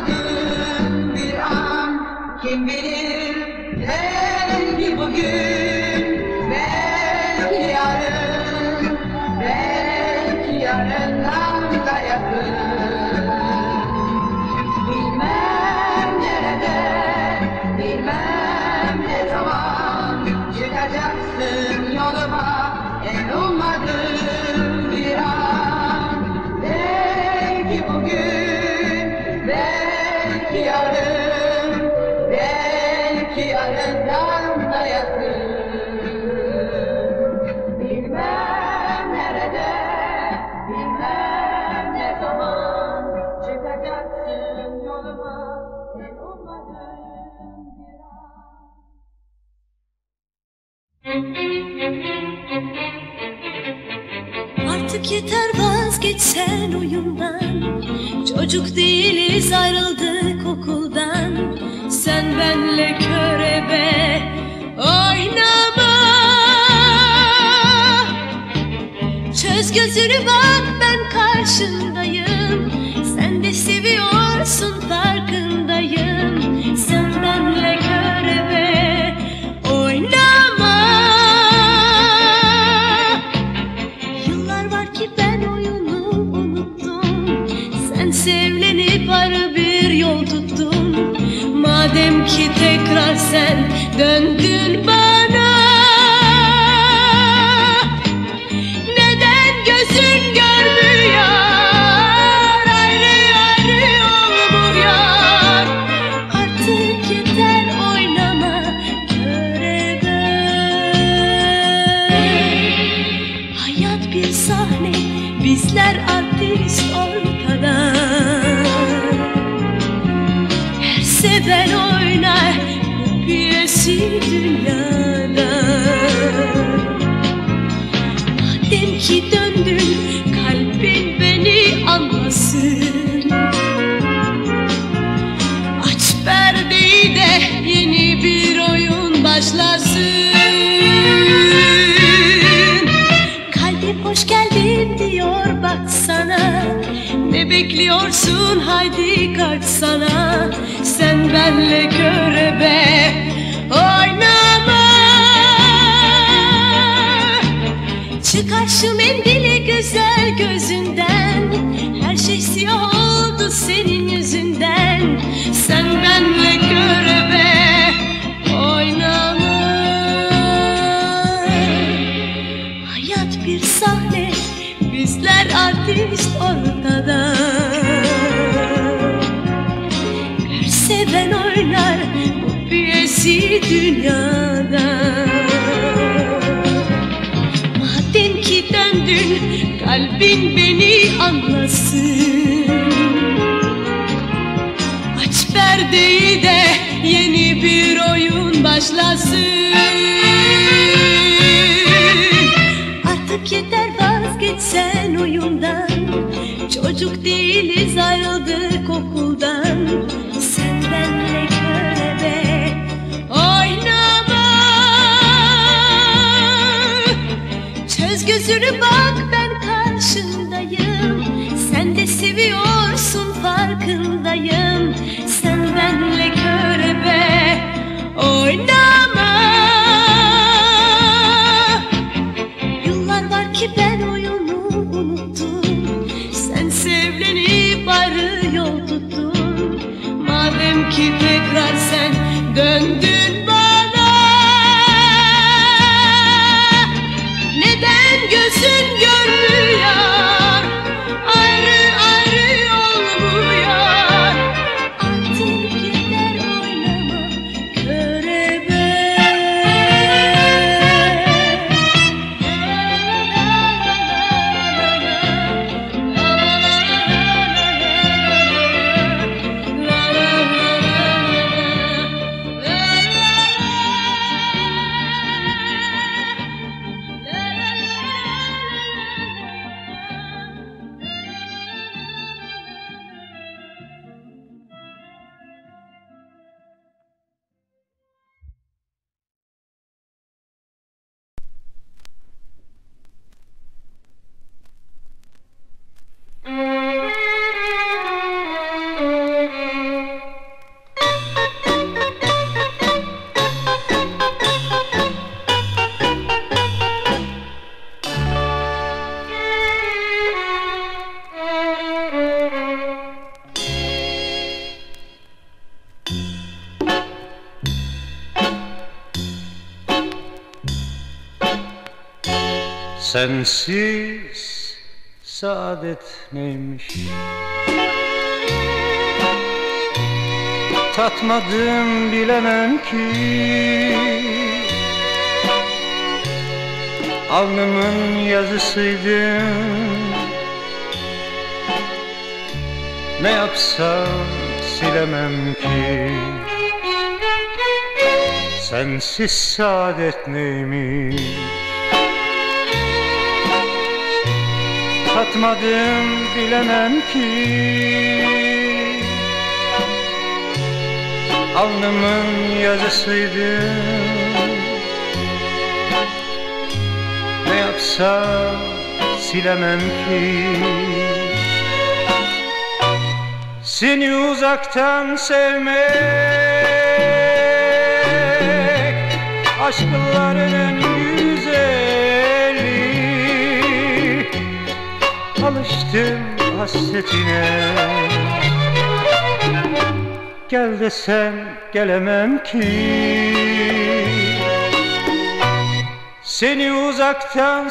ummadığım bir an. Kim bilir belki bugün, belki yarın, belki yarından da yakın. Bilmem nerede çıkacaksın yoluma en ummadığım bir an. Belki bugün, belki yarın, belki yarından da yakın. Bilmem nerede, bilmem ne zaman çıkacaksın yoluma en ummadığım bir an. Artık yeter vazgeç sen oyundan. Çocuk değiliz ayrıldık okuldan. Sen benle körebe oynama. Çöz gözünü bak ben karşındayım. Sen de seviyorsun farkındayım. Sen benle körebe oynama. Yıllar var ki ben oyunu unuttum. Sen sevlenip ayrı bir yol tuttun. Madem ki tekrar sen döndün bana, neden gözün görmüyor? Ayrı ayrı olmuyor. Artık yeter oynama körebe. Hayat bir sahne, bizler artist ortada. Her seven oynar bu piyesi dünyada. Madem ki döndün kalbin beni anlasın. Aç perdeyi de yeni bir oyun başlasın. Kalbim hoş geldin diyor baksana. Ne bekliyorsun haydi kalksana. Sen benle körebe oynama. Çıkar şu mendili güzel gözünden. Her şey siyah oldu senin yüzünden. Sen benle körebe oynama. Hayat bir sahne, bizler artist ortada. Her seven oynar bu piyesi dünyada. Madem ki döndün kalbin beni anlasın. Aç perdeyi de yeni bir oyun başlasın. Artık yeter vazgeç sen oyundan. Çocuk değiliz ayrıldık okuldan. Sen benle körebe oynama. Çöz gözünü bak ben karşındayım. Sen de seviyorsun farkındayım. Sen benle körebe oynama. Yıllar var ki ben oyunu unuttum. Sen sevlenip ayrı yol tuttun. Madem ki tekrar sen döndün bana, neden gözün görmüyor? Ayrı ayrı olmuyor. Artık yeter oynama körebe. La la la la la la la la la la. Sensiz saadet neymiş? Tatmadım bilemem ki. Alnımın yazısıydın. Ne yapsam silemem ki. Sensiz saadet neymiş? Tatmadım bilemem ki. Alnımın yazısıydın. Ne yapsam silemem ki. Seni uzaktan sevmek aşkların en güzeli. Alıştım hasretine. Gel desem gelemem ki. Seni uzaktan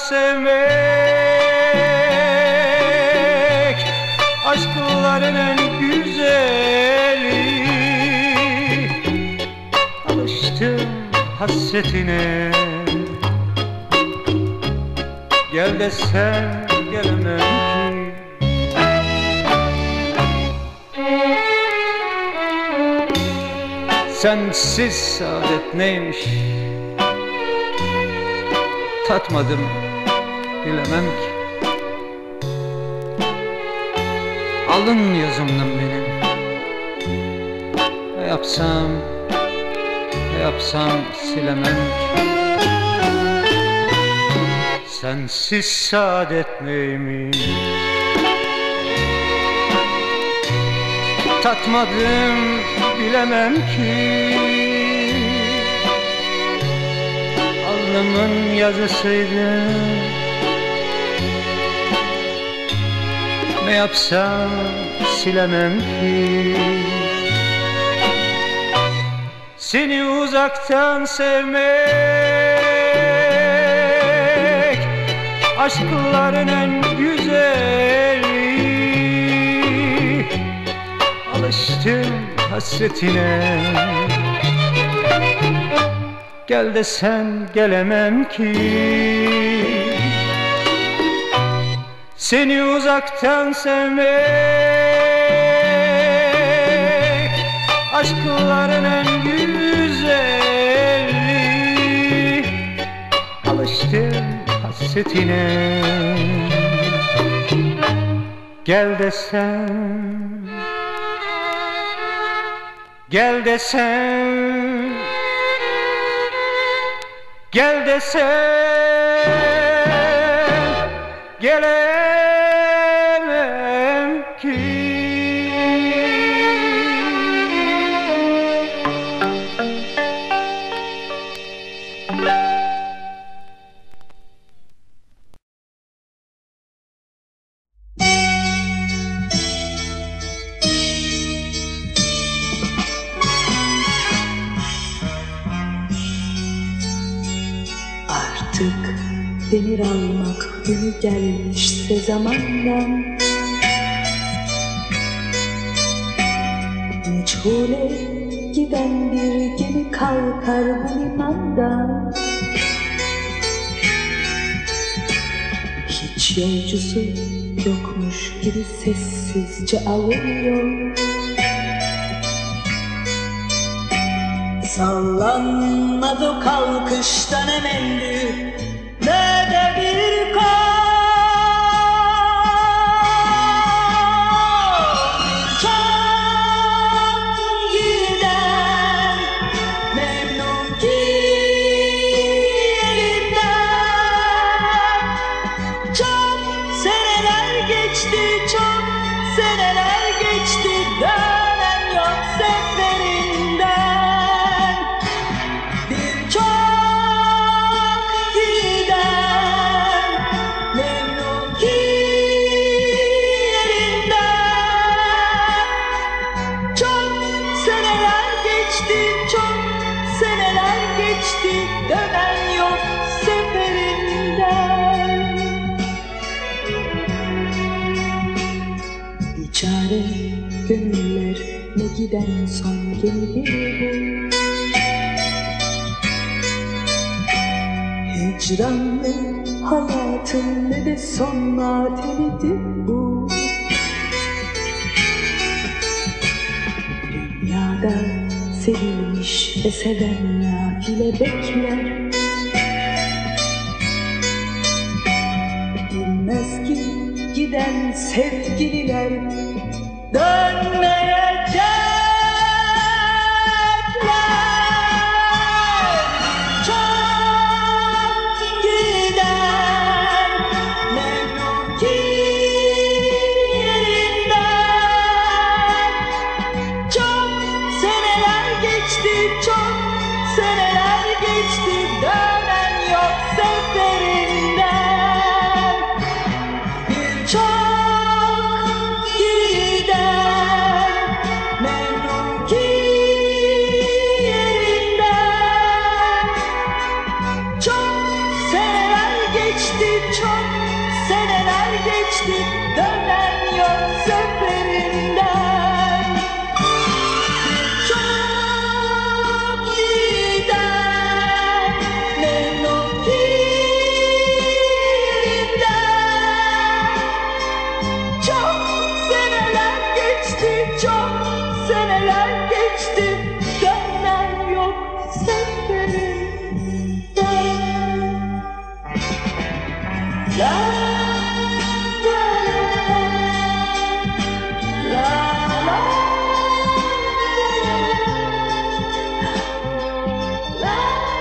sevmek aşkların en güzeli. Alıştım hasretine. Gel desem gelemem ki. Sensiz saadet neymiş? Tatmadım bilemem ki. Alın yazımdan benim. Ne yapsam silemem ki. Sensiz saadet neymiş? Tatmadım bilemem ki. Alnımın yazısıydın. Ne yapsam silemem ki. Seni uzaktan sevmek aşkların en güzeli. Alıştım hasretine. Gel desen gelemem ki. Seni uzaktan sevmek aşkların en güzeli. Alıştım hasretine. Gel desem, gel desem, gel desem gelemem ki. Artık demir almak günü gelmişse zamandan, meçhule giden bir gemi kalkar bu limandan. Hiç yolcusu yokmuş gibi sessizce alıyor. Sallanmaz o kalkıştan emelli ne de bir kol. Çok giden memnun ki elinden. Çok seneler geçti, çok seneler geçti, dönen yok seferinden. Dönen yok seferinden. içinde gönüller ne giden son gemidir bu. Hicranlı hayatın ne de son matemidir bu. Dünyada sevilmiş ve seven nafile bekler. Bilmez ki giden sevgililer dönmeyecekler. Çok giden memnun ki yerinden. Çok seneler geçti, çok seneler geçti, dönen yok seferinden. Çok giden memnun ki yerinden. Çok seneler geçti, çok seneler geçti, dönen yok seferinden. Çok giden memnun ki yerinden. Çok seneler geçti, çok seneler geçti, dönen yok seferinden. La la la la la.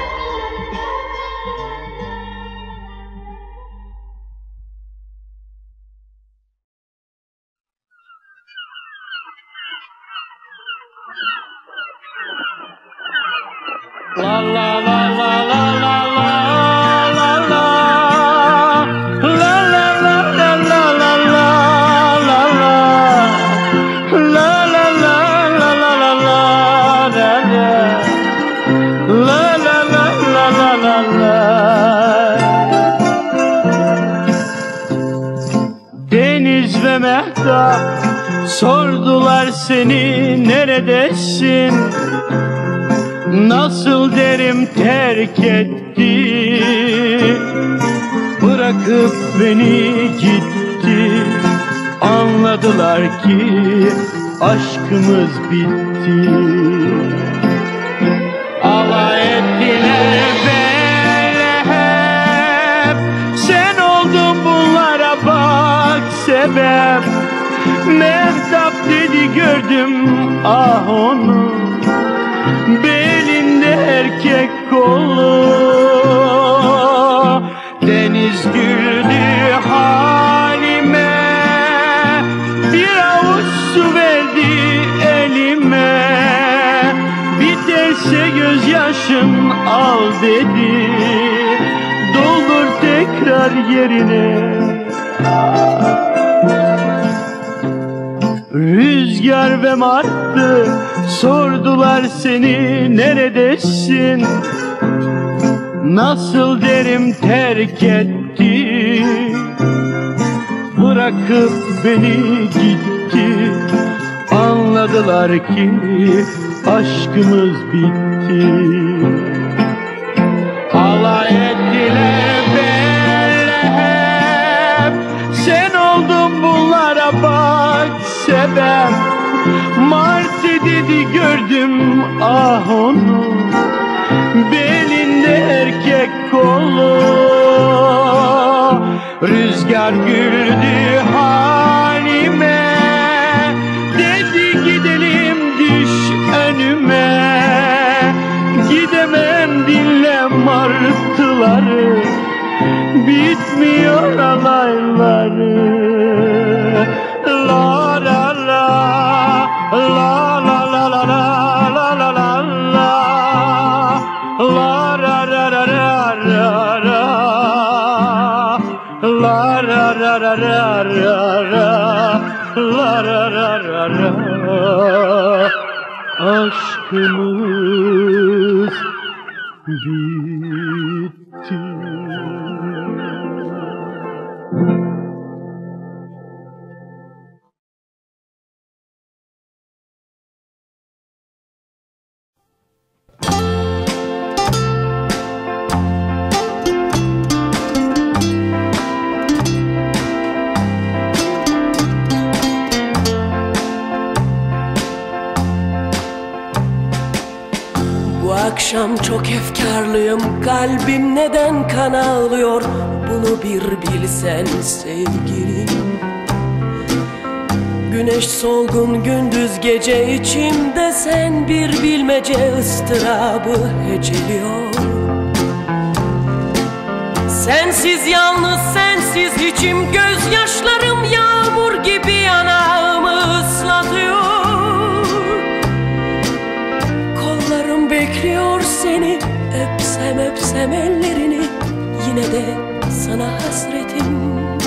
La la la la la la la la la. La la la la la la la la la. La la la la la la la la la. La la la la la la la. Deniz ve mehtap sordular seni neredesin? Nasıl derim terk etti, bırakıp beni gitti. Anladılar ki aşkımız bitti. Alay ettiler böyle hep, sen oldun bunlara bak sebep. Mehtap dedi gördüm ah onu, belinde erkek kolu. Deniz güldü halime, bir avuç su verdi elime. Biterse gözyaşın al dedi, doldur tekrar yerine. Rüzgar ve martı sordular seni neredesin? Nasıl derim terk etti, bırakıp beni gitti. Anladılar ki aşkımız bitti. Alay ettiler böyle hep, sen oldun bunlara bak sebep. Martı dedi gördüm ah onu, belinde erkek kolu. Rüzgar güldü halime, dedi gidelim düş önüme. Gidemem dinle martıları, bitmiyor alayları. La la la la la la la la la la la la. La ra ra ra ra ra ra. La ra ra ra ra ra ra. La ra ra ra ra. Aşkımız bitti. akşam çok efkarlıyım. Kalbim neden kan ağlıyor, bunu bir bilsen sevgilim. Güneş solgun gündüz gece, içimde sen bir bilmece ıstırabı heceliyor. Sensiz yalnız sensiz hiçim, gözyaşlarım yağmur gibi yanağımı ıslatıyor. Kollarım bekliyor seni, öpsem öpsem ellerini, yine de sana hasretim.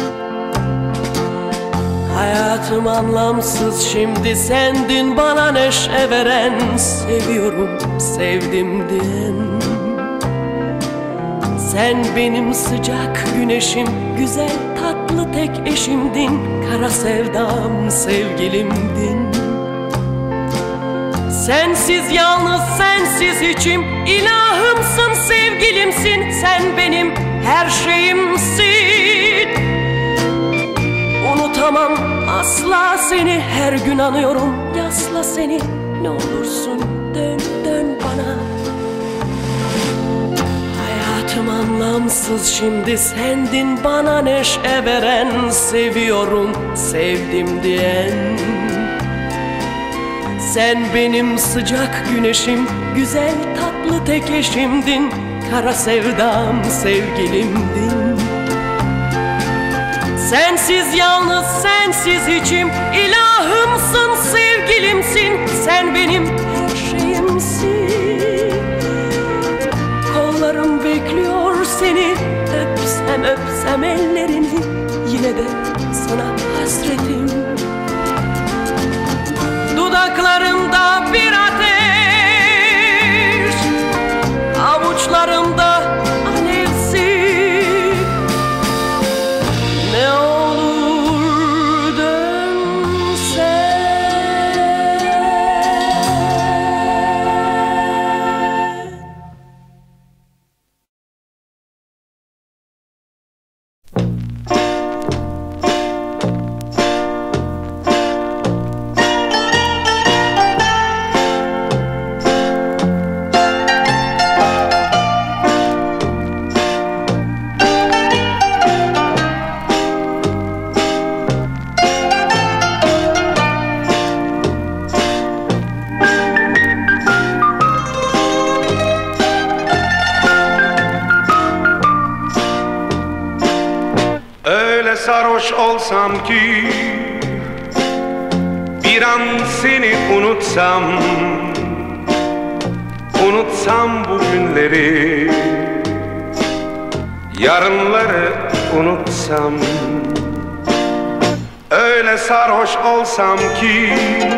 Hayatım anlamsız şimdi, sendin bana neşe veren, seviyorum sevdim diyen. Sen benim sıcak güneşim, güzel tatlı tek eşimdin, kara sevdam sevgilimdin. Sensiz yalnız sensiz hiçim, ilahımsın sevgilimsin, sen benim her şeyimsin. Unutamam asla seni, her gün anıyorum yasla seni, ne olursun dön dön bana. Hayatım anlamsız şimdi, sendin bana neşe veren, seviyorum sevdim diyen. Sen benim sıcak güneşim, güzel tatlı tek eşimdin, kara sevdam sevgilimdin. Sensiz yalnız sensiz hiçim, ilahımsın sevgilimsin, sen benim her şeyimsin. Kollarım bekliyor seni, öpsem öpsem ellerini, yine de sana hasretim. Dudaklarımda bir ateş, avuçlarımda alevsin. Ne olur dönsen. Sarhoş olsam ki bir an seni unutsam, unutsam bu günleri, yarınları unutsam. Öyle sarhoş olsam ki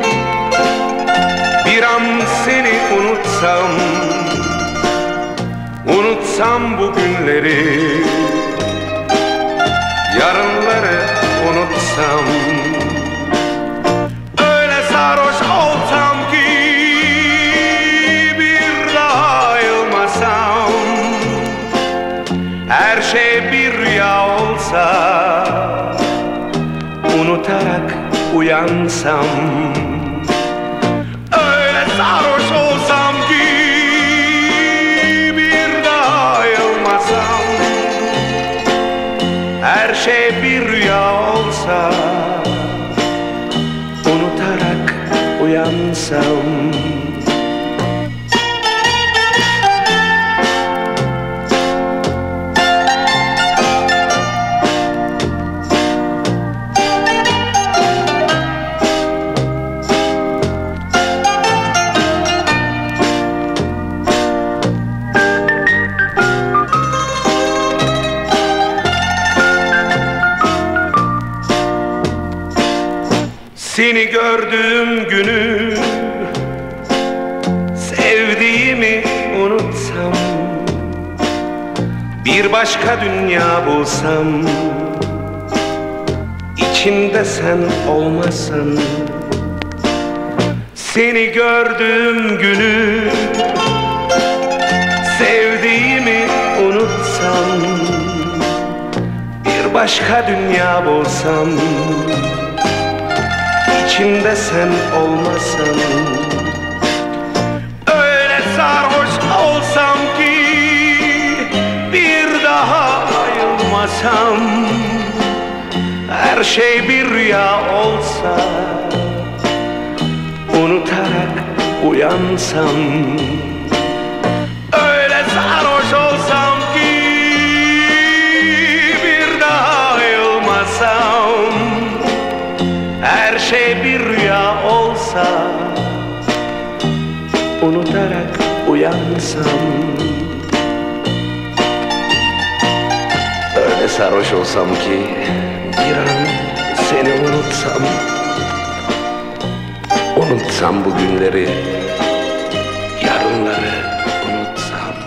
bir an seni unutsam, unutsam bu günleri, yarınları unutsam. Öyle sarhoş olsam ki bir daha ayılmasam, her şey bir rüya olsa, unutarak uyansam. Öyle sarhoş olsam ki bir daha ayılmasam, her şey bir rüya olsa, unutarak uyansam. Seni gördüğüm günü, sevdiğimi unutsam, bir başka dünya bulsam, içinde sen olmasan. Seni gördüğüm günü, sevdiğimi unutsam, bir başka dünya bulsam, İçimde sen olmasan. Öyle sarhoş uyansam, her şey bir rüya olsa, unutarak uyansam, öyle sarhoş olsam ki bir daha ayılmasam, her şey bir rüya olsa, unutarak uyansam, öyle sarhoş olsam ki bir an seni unutsam bu günleri, yarınları unutsam.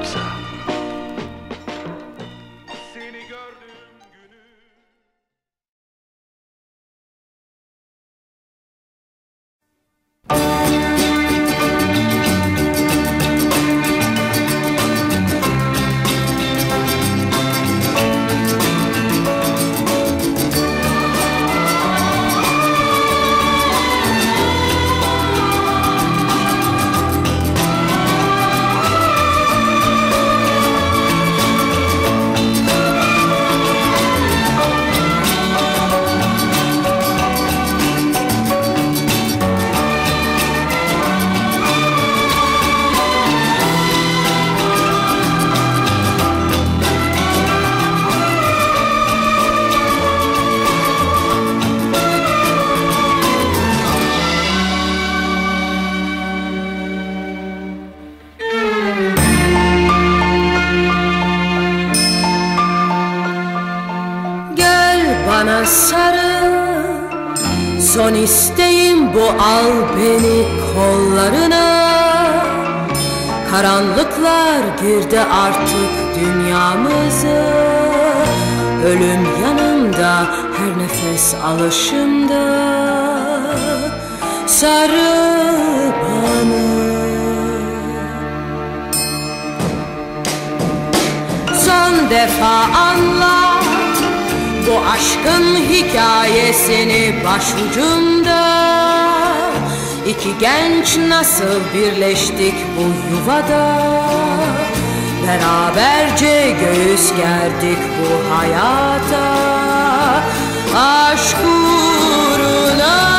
Seni gördüğüm günü. Bana sarıl, son isteğim bu, al beni kollarına. Karanlıklar girdi artık dünyamıza. Ölüm yanımda, her nefes alışımda. Sarıl bana. Son defa anla bu aşkın hikayesini başucumda. İki genç nasıl birleştik bu yuvada. Beraberce göğüs gerdik bu hayata. Aşk uğruna.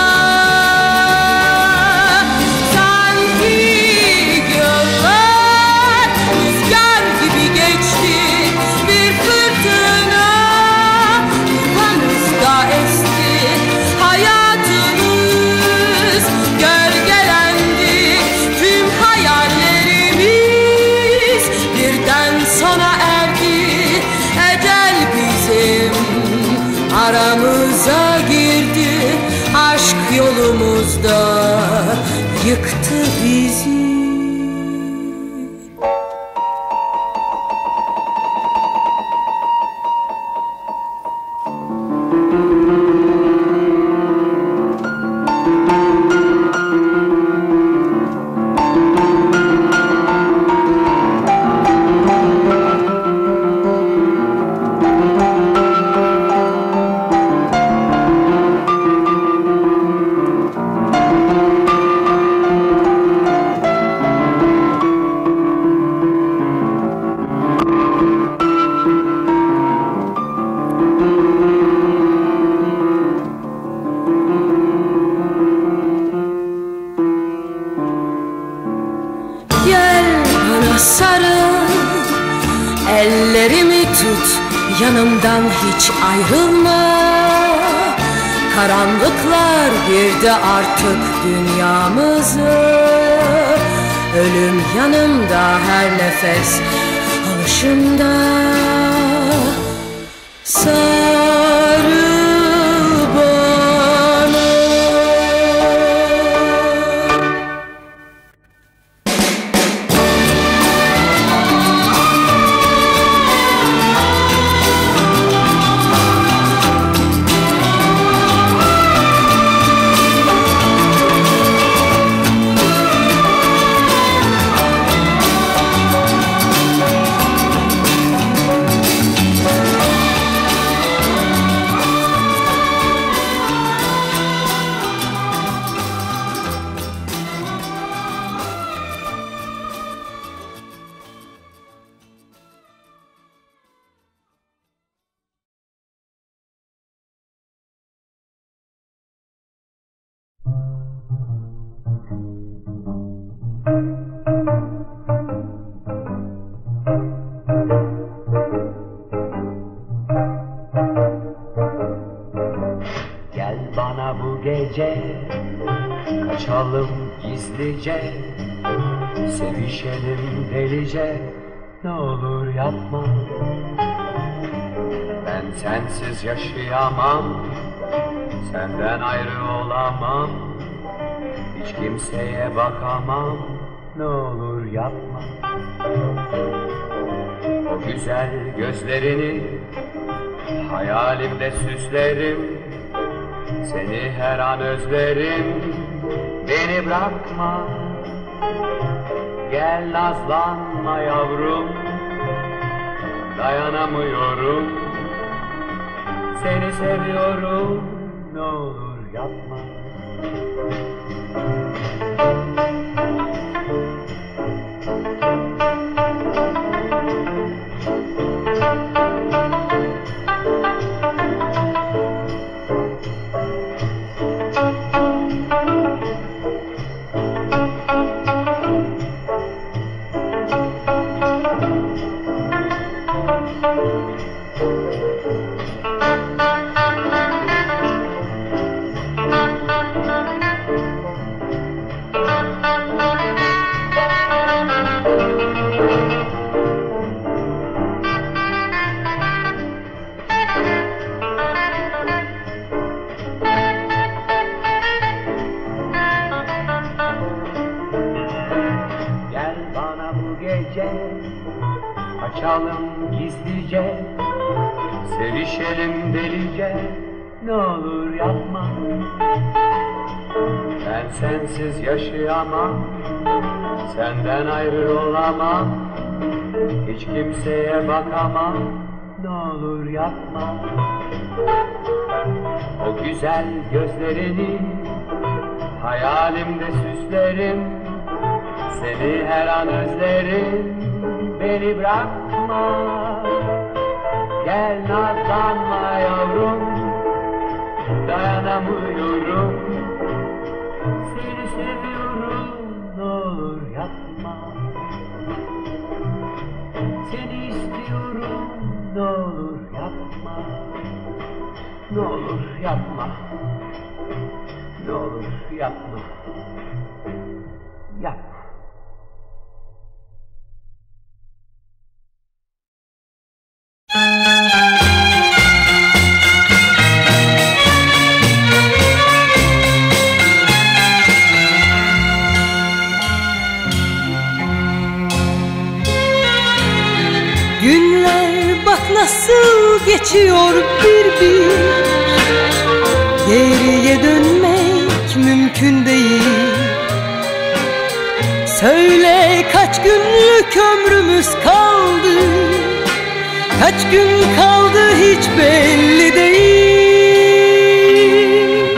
Aramıza girdi, aşk yolumuzda yıktı bizi. Ellerimi tut, yanımdan hiç ayrılma. Karanlıklar girdi artık dünyamıza. Ölüm yanımda, her nefes alışımda. Sarıl bana. Kaçalım gizlice, sevişelim delice, ne olur yapma. Ben sensiz yaşayamam, senden ayrı olamam, hiç kimseye bakamam, ne olur yapma. O güzel gözlerini hayalimde süslerim, seni her an özlerim, beni bırakma. Gel nazlanma yavrum, dayanamıyorum, seni seviyorum, ne olur yapma. Kaçalım gizlice, sevişelim delice, ne olur yapma. Ben sensiz yaşayamam, senden ayrı olamam, hiç kimseye bakamam, ne olur yapma. O güzel gözlerini hayalimde süslerim, seni her an özlerim, beni bırakma. Gel nazlanma yavrum, dayanamıyorum, seni seviyorum, ne olur yapma. Seni istiyorum, ne olur yapma. Ne olur yapma, ne olur yapma, yapma. Günler bak nasıl geçiyor bir bir, geriye dönmek mümkün değil. Söyle kaç günlük ömrümüz kaldı, kaç gün kaldı hiç belli değil.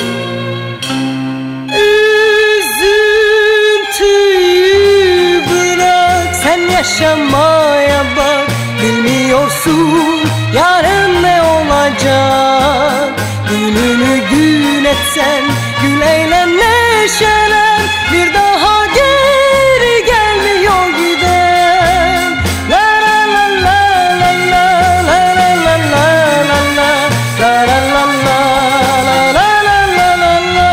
Üzüntüyü bırak, sen yaşamaya bak. Bilmiyorsun yarın ne olacak. Gününü gün etsen, gül eğlen neşelen, bir daha geri gelmiyor giden. La la la la la la la la la la la la la la la la la la.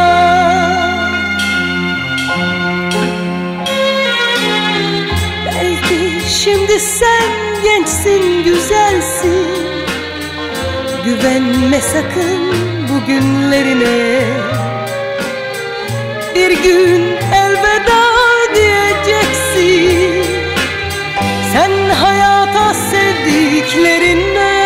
Belki şimdi sen gençsin, güzelsin, güvenme sakın bugünlerine. Bir gün elveda diyeceksin sen hayata, sevdiklerinle.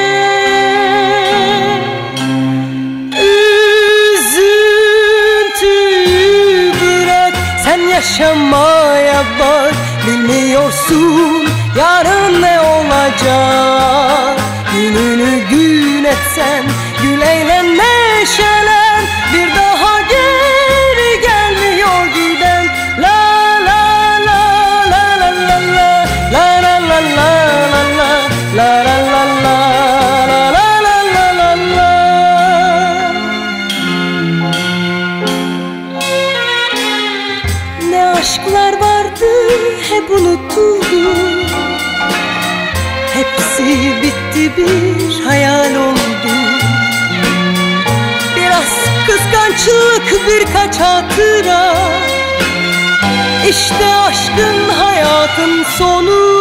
Üzüntüyü bırak, sen yaşamaya bak. Bilmiyorsun yarın ne olacak. Gününü gün etsen, gül eğlen neşelen, bir daha geri gelmiyor giden. La la la la la la la la la la la la la la la la la. Ne aşklar vardı hep unutuldu, hepsi bitti bir hayal oldu. Biraz kıskandım kıskançlık birkaç hatıra. İşte aşkın hayatın sonu.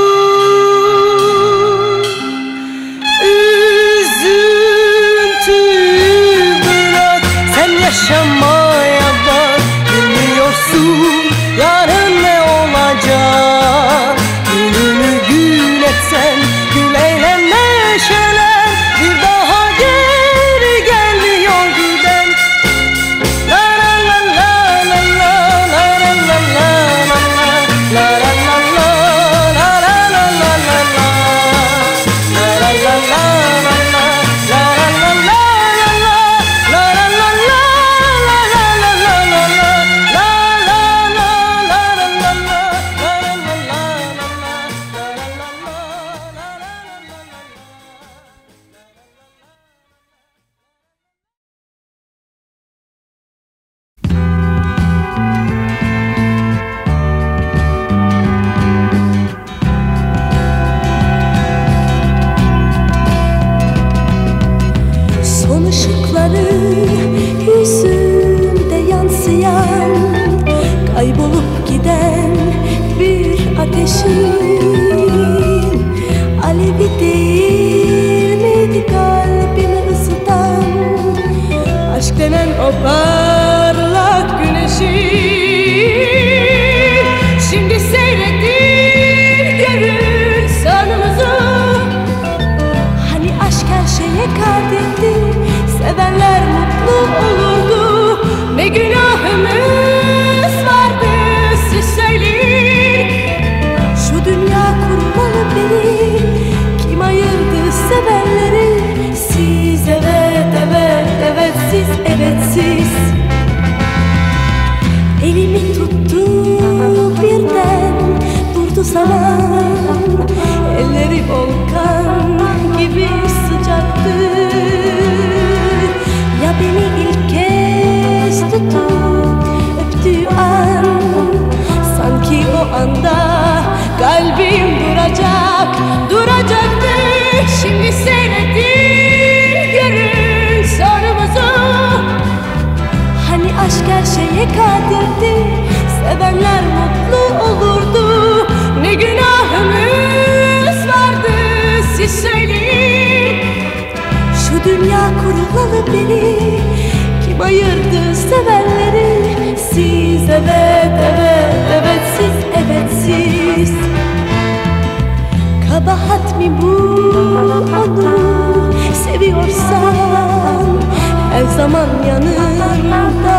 Üzüntüyü bırak, sen yaşamaya bak. Bilmiyorsun yarın ne olacak. Gününü gül etsen, gül eğlen neşelen. Bir daha geri gelmiyor giden. La la la la la la la la la la la la la Son ışıkları yüzümde yansıyan, kaybolup giden bir ateşin alevi değil miydi kalbimi ısıtan? Aşk denen o parlak güneşin şimdi seyredin görün sonumuzu. Hani aşk her şeye kadirdi, sevenler mutlu olurdu. Ne günahımız vardı siz söyleyin. Şu dünya kurmalı beni, kim ayırdı sevenleri? Siz, evet evet evet siz, evet siz. Elimi tuttu birden, durdu zaman. Elleri volkan gibi sıcaktı. Ya beni ilk kez tutup öptüğü an, sanki o anda kalbim duracak, duracaktı. Şimdi seyredin görün sonumuzu. Hani aşk her şeye kadirdi, sevenler mutlu olurdu. Ne günahımız vardı siz söyleyin. Şu dünya kurulalı beni, kim ayırdı sevenleri? Siz, evet evet evet siz, evet siz. Kabahat mi bu onu seviyorsan, her zaman yanında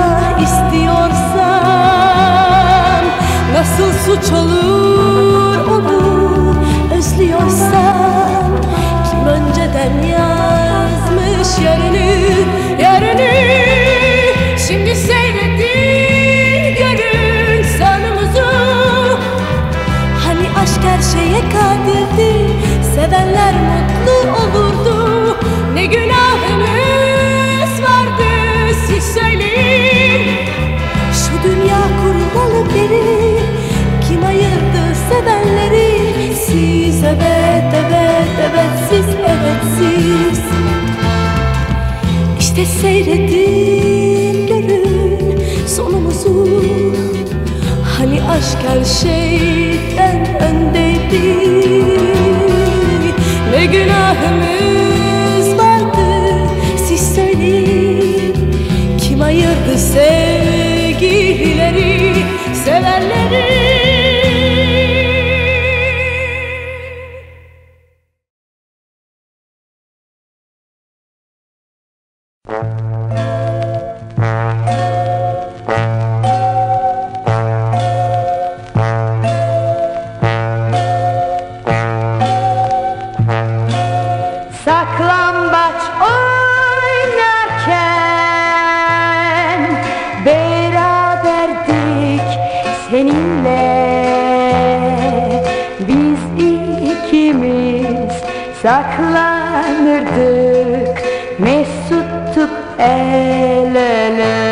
istiyorsan? Nasıl suç olur onu özlüyorsan? Kim önceden yazmış yarını, yarını? Şimdi seyredin görün sonumuzu. Hani aşk her şeye kadirdi, sevenler mutlu olurdu. Ne günahımız vardı siz söyleyin. Şu dünya kurmalı beni, kim ayırdı sevenleri? Siz, evet evet evet siz, evet siz. İşte seyredin görün sonumuzu. Hani aşk her şeyden öndeydi. Ne günahımız vardı siz söyleyin. Kim ayırdı sevgilileri, sevenleri? Saklambaç oynarken beraberdik seninle. Biz ikimiz saklanırdık, mesuttuk el ele.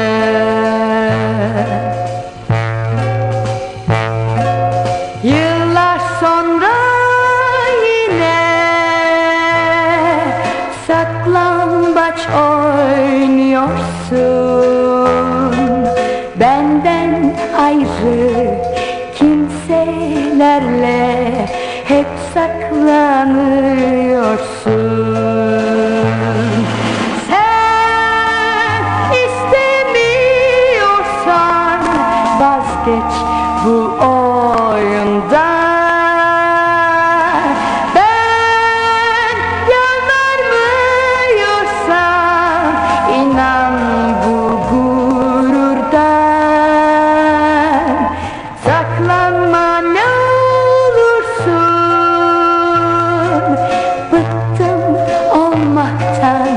Yıllar sonra yine saklambaç oynuyorsun. şeylerle hep saklanıyorsun. Sen istemiyorsan vazgeç bu oyundan. Ben yalvarmıyorsam inan bu gururdan. Saklanma ne olursun, bıktım olmaktan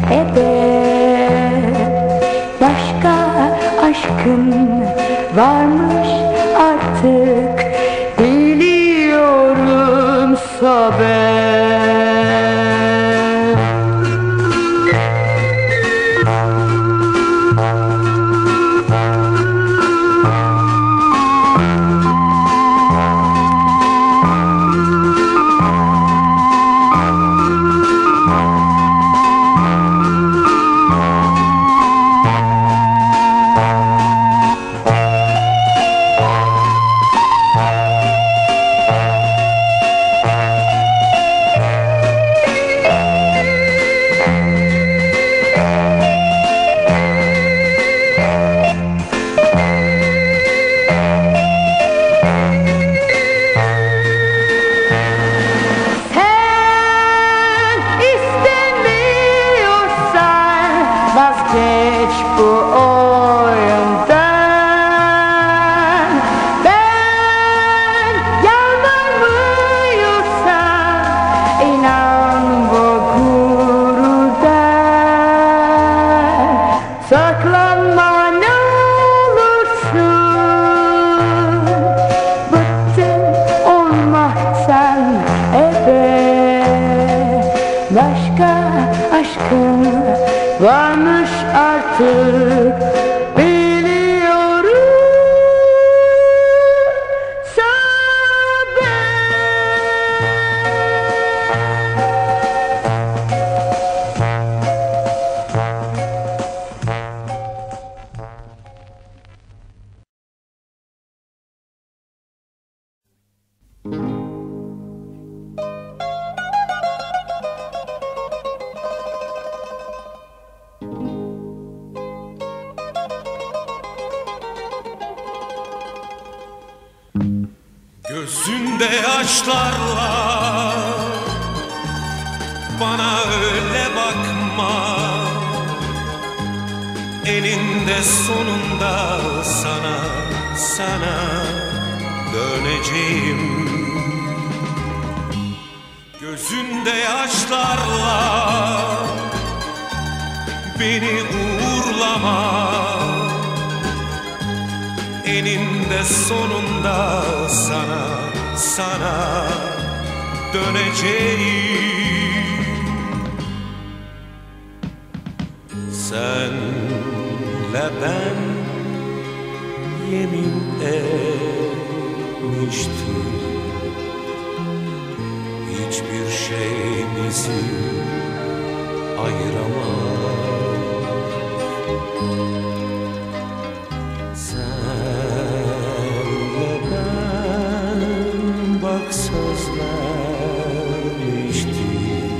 ebed. Başka aşkın varmış artık, biliyorum sobe. Vazgeç bu oyundan. Ben yalvarmıyorsam inan bu gururdan. Saklanma ne olursun, bıktım olmaktan ebed. Başka aşkın varmış artık, biliyorum sobe. Gözünde yaşlarla bana öyle bakma. Eninde sonunda sana döneceğim. Gözünde yaşlarla beni uğurlama. Eninde sonunda sana döneceğim. Senle ben yemin etmiştik, hiçbir şey bizi ayıramaz. Senle ben bak sözlenmiştik,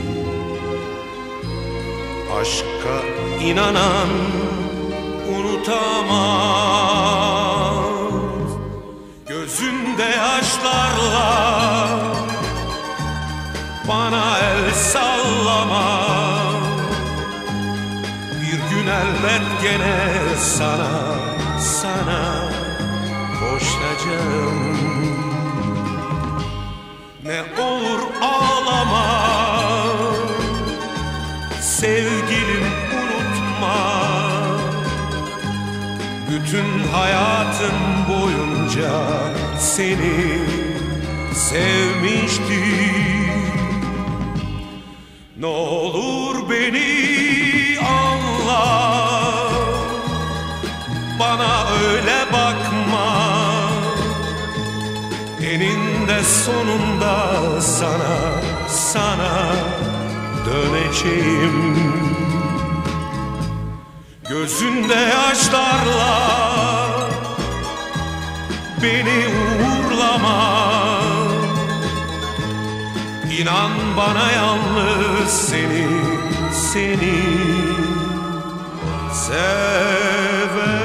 aşka inanan unutamaz. Gözünde yaşlarla bana el sallama. Bir gün elbet gene sana koşacağım. Ne olur ağlama sevgilim, unutma. Bütün hayatım boyunca seni sevmiştim. Ne olur beni anla, bana öyle bakma. Eninde sonunda sana döneceğim. Gözünde yaşlarla beni uğurla. ağlama. İnan bana yalnız seni severim.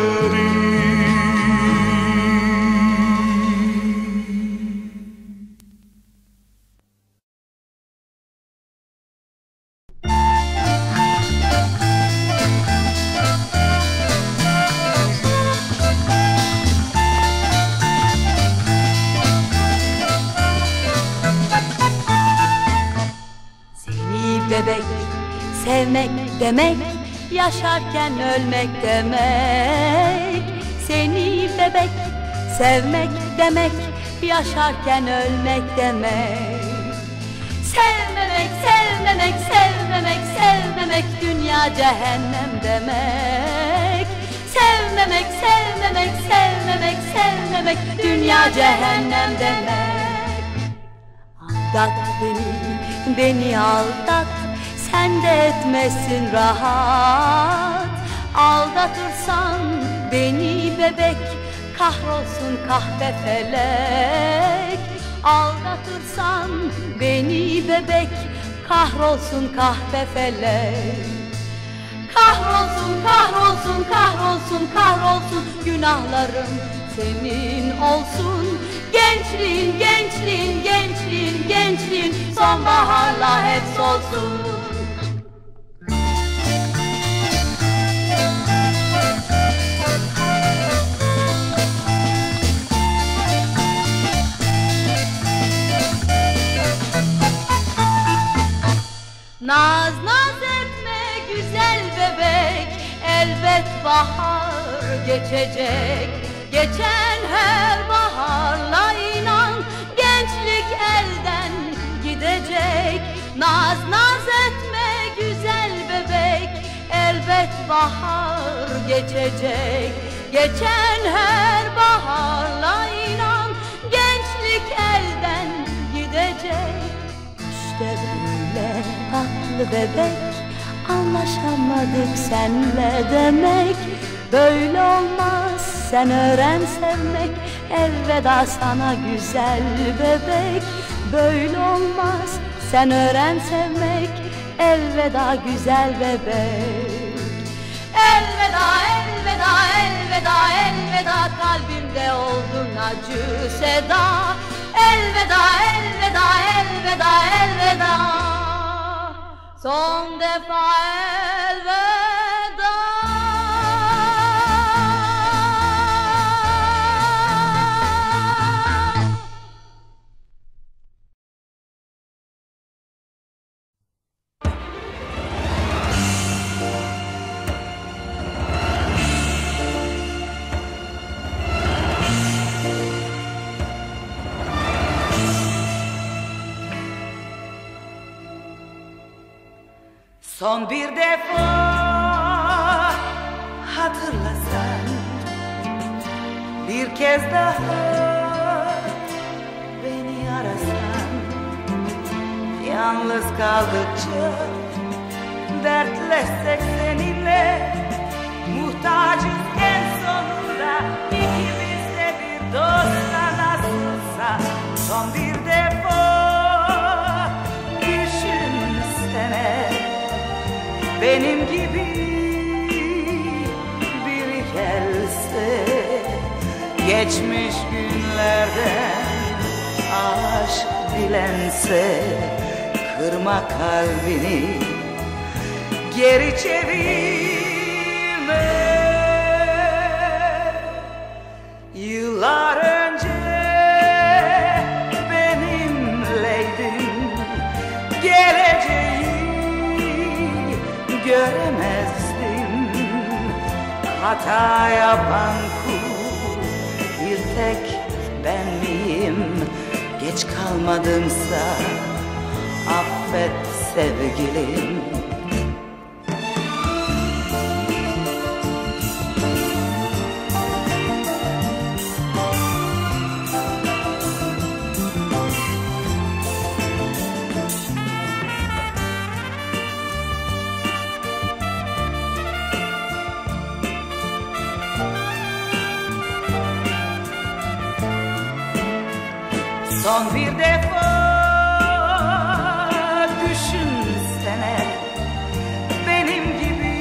Bebek, sevmek demek, yaşarken ölmek demek. Seni bebek, sevmek demek, yaşarken ölmek demek. Sevmemek, sevmemek, sevmemek, sevmemek, dünya cehennem demek. Sevmemek, sevmemek, sevmemek, sevmemek, dünya cehennem demek. Aldat beni aldat, sen de etmesin rahat. Aldatırsan beni bebek, kahrolsun kahve felek. Aldatırsan beni bebek, kahrolsun kahve felek. Kahrolsun, kahrolsun, kahrolsun, kahrolsun, günahlarım senin olsun. Gençliğin, gençliğin, gençliğin, gençliğin sonbaharla hep solsun. Naz naz etme güzel bebek, elbet bahar geçecek. Geçen her baharla inan, gençlik elden gidecek. Naz naz etme güzel bebek, elbet bahar geçecek. Geçen her baharla inan, gençlik elden gidecek. İşte böyle tatlı bebek, anlaşamadık senle demek. Böyle olmaz, sen öğren sevmek, elveda sana güzel bebek. Böyle olmaz, sen öğren sevmek, elveda güzel bebek. Elveda, elveda, elveda, elveda, kalbimde oldun acı seda. Elveda, elveda, elveda, elveda, son defa elveda. Son bir defa hatırlasan, bir kez daha beni arasan. Yalnız kaldıkça dertleşsek seninle, muhtacız en sonunda ikimiz de bir dosta nasılsa. Son bir defa düşünsene, benim gibi biri gelse, geçmiş günlerden aşk dilense, kırma kalbini, geri çevirme. Yıllar önce benimleydin, geleceği göremezdim. Hata yapan kul bir tek ben miyim? Geç kalmadımsa affet sevgilim. Son bir defa düşünsene, benim gibi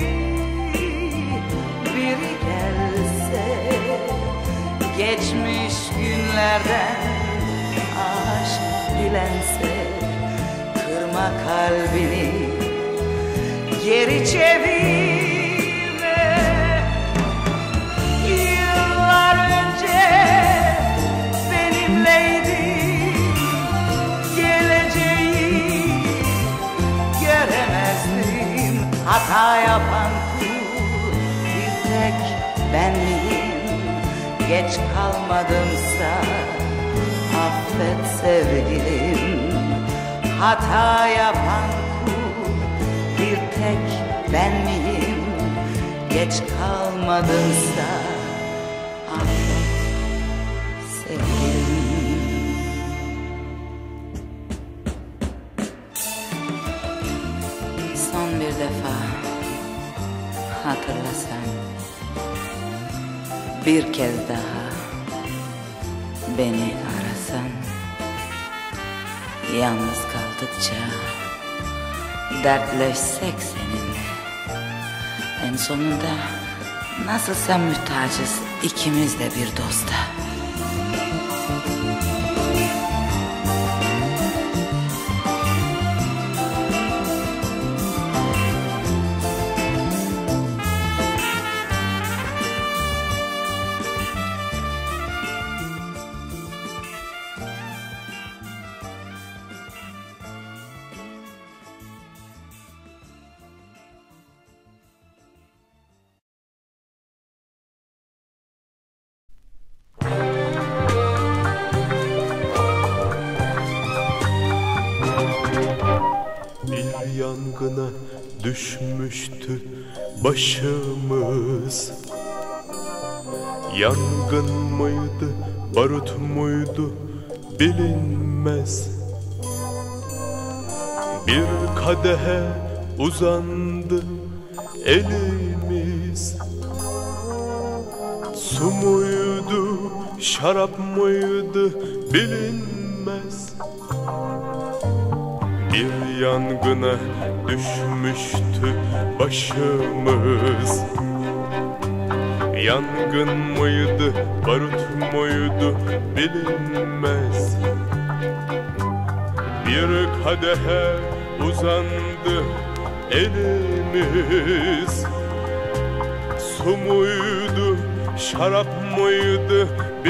biri gelse, geçmiş günlerden aşk dilense, kırma kalbini, geri çevirme. Yıllar önce benimleydi, geleceği göremezdim. Hata yapan kul bir tek ben miyim? Geç kalmadımsa affet sevgilim. Hata yapan kul bir tek ben miyim? Geç kalmadımsa affet sevgilim. Son bir defa hatırlasan, bir kez daha beni arasan, yalnız kaldıkça dertleşsek seninle, en sonunda nasılsa muhtacız ikimiz de bir dosta. Yangına düşmüştü başımız. Yangın mıydı, barut muydu bilinmez. Bir kadehe uzandı elimiz. Su muydu, şarap mıydı bilinmez. Bir yangına düşmüştü başımız. Yangın mıydı, barut muydu bilinmez. Bir kadehe uzandı elimiz. Su muydu, şarap mıydı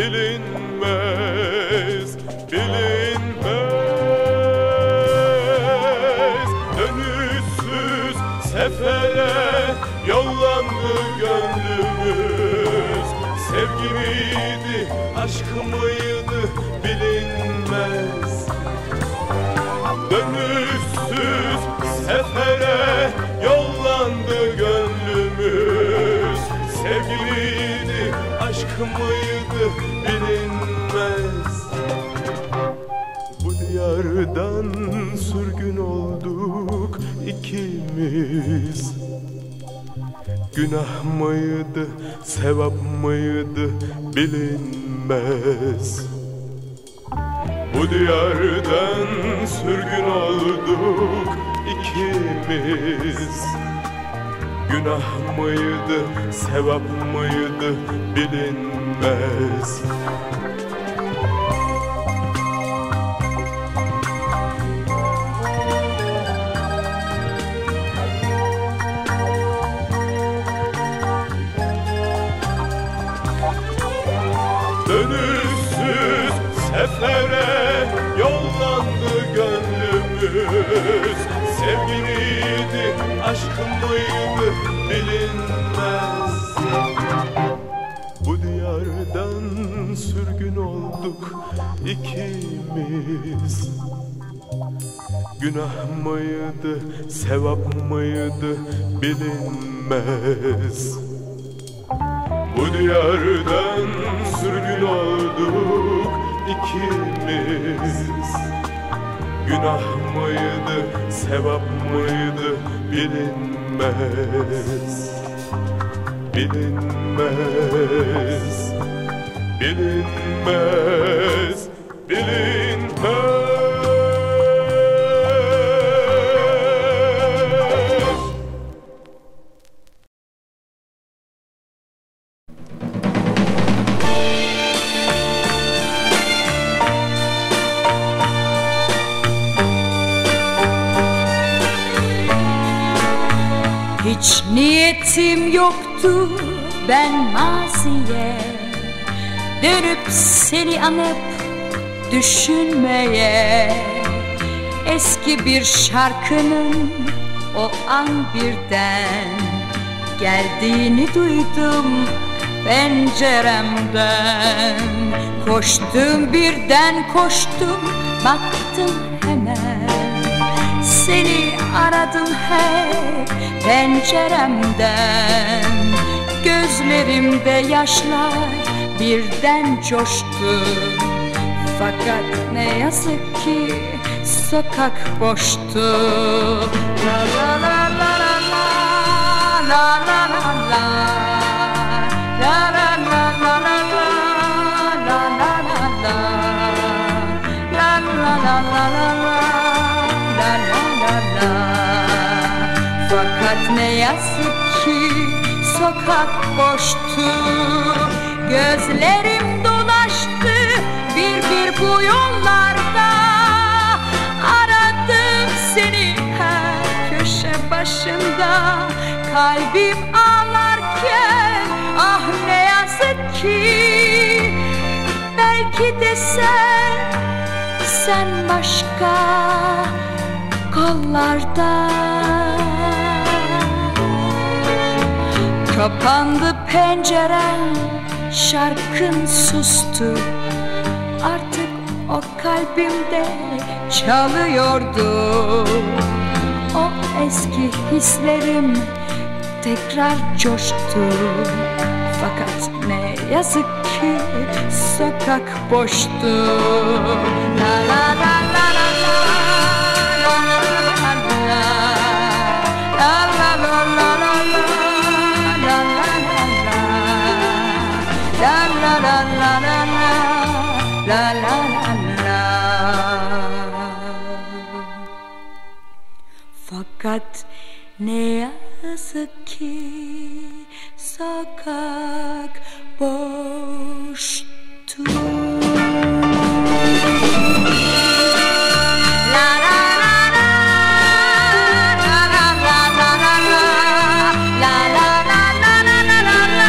bilinmez, bilinmez. Dönüşsüz sefere yollandı gönlümüz. Sevgi miydi, aşk mıydı bilinmez. Dönüşsüz sefere yollandı gönlümüz. Sevgi miydi, aşk mıydı bilinmez. Bu diyardan sürgün olduk ikimiz. Günah mıydı, sevap mıydı bilinmez. Bu diyardan sürgün olduk ikimiz. Günah mıydı, sevap mıydı bilinmez. Dönüşsüz sefere yollandı gönlümüz. Sevgi miydi, aşk mıydı bilinmez. Bu diyardan sürgün olduk ikimiz. Günah mıydı, sevap mıydı bilinmez. Bu diyardan sürgün olduk ikimiz. Günah mıydı, sevap mıydı bilinmez. Bilinmez, bilinmez, bilinmez. Hiç niyetim yoktu ben maziye dönüp seni anıp düşünmeye. Eski bir şarkının o an birden geldiğini duydum penceremden. Koştum birden koştum, baktım hemen, seni aradım hep penceremden. Gözlerimde yaşlar birden coştu, fakat ne yazık ki sokak boştu. La la la la la la la la la la la la la la la la la. Fakat ne yazık ki sokak boştu. Gözlerim dolaştı bir bu yollarda. Aradım seni her köşe başında. Kalbim ağlarken ah ne yazık ki, belki de sen başka kollarda. Kapandı pencerem, şarkın sustu. Artık o kalbimde çalıyordu. O eski hislerim tekrar coştu. Fakat ne yazık ki sokak boştu. La la la la la la la la la la la la la la la la la la. Fakat ne yazık ki sokak boştu. La la la la la la la la la la la la la la la la la.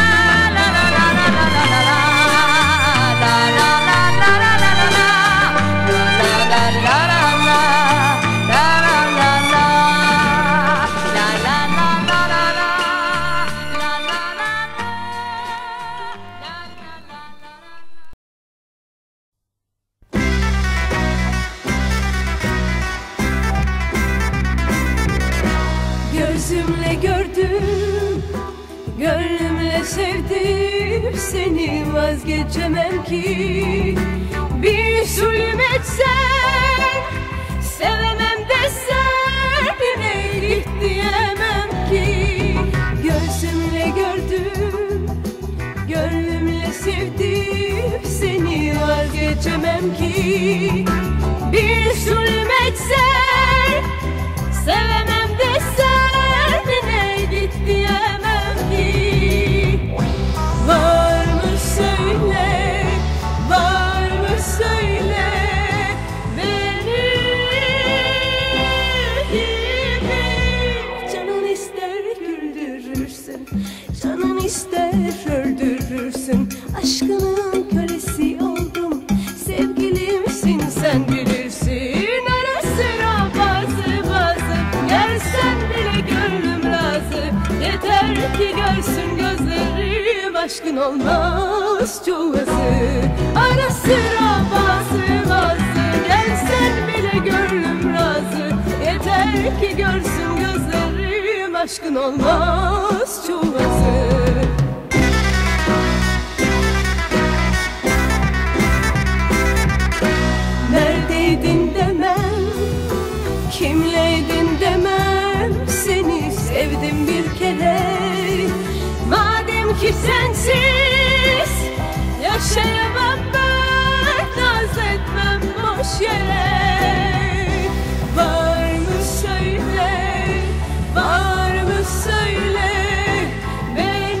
Gözümle gördüm, gönlümle sevdim seni, vazgeçemem ki. Bir zulüm etsen, sevemem desen, yine git diyemem ki. Gözümle gördüm, gönlümle sevdim seni, vazgeçemem ki. Bir zulüm etsen, sevemem desen, yine git diyemem ki. Var mı söyle, var mı söyle, benim gibi. Canın ister güldürürsün, canın ister öldürürsün. Aşkının kölesi oldum, sevgilimsin sen bilirsin. Ara sıra bazı gelsen bile gönlüm razı. Yeter ki görsün gözlerim, aşkın olmaz çuvası. Ara sıra bazı gelsen bile gönlüm razı. Yeter ki görsün gözlerim, aşkın olmaz çuvası. Neredeydin demem, kimleydin demem, seni sevdim bir kere. Madem ki sensiz yaşayamam ben, naz etmem boş yere. Var mı söyle, var mı söyle, benim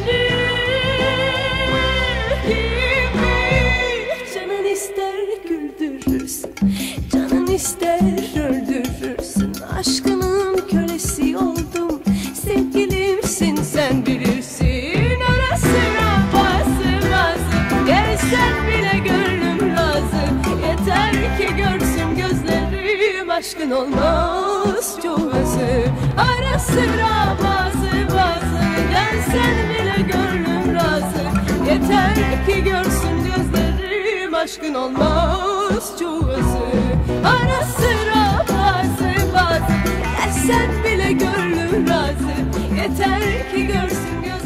gibi. Canın ister güldürürsün, canın ister öldürürsün. Aşkının kölesi oldum, sevgilim aşkın olmaz çoğası. Ara sıra bazı gelsen bile gönlüm razı. Yeter ki görsün gözlerim aşkın olmaz çoğası. Ara sıra bazı gelsen bile gönlüm razı. Yeter ki görsün gözlerim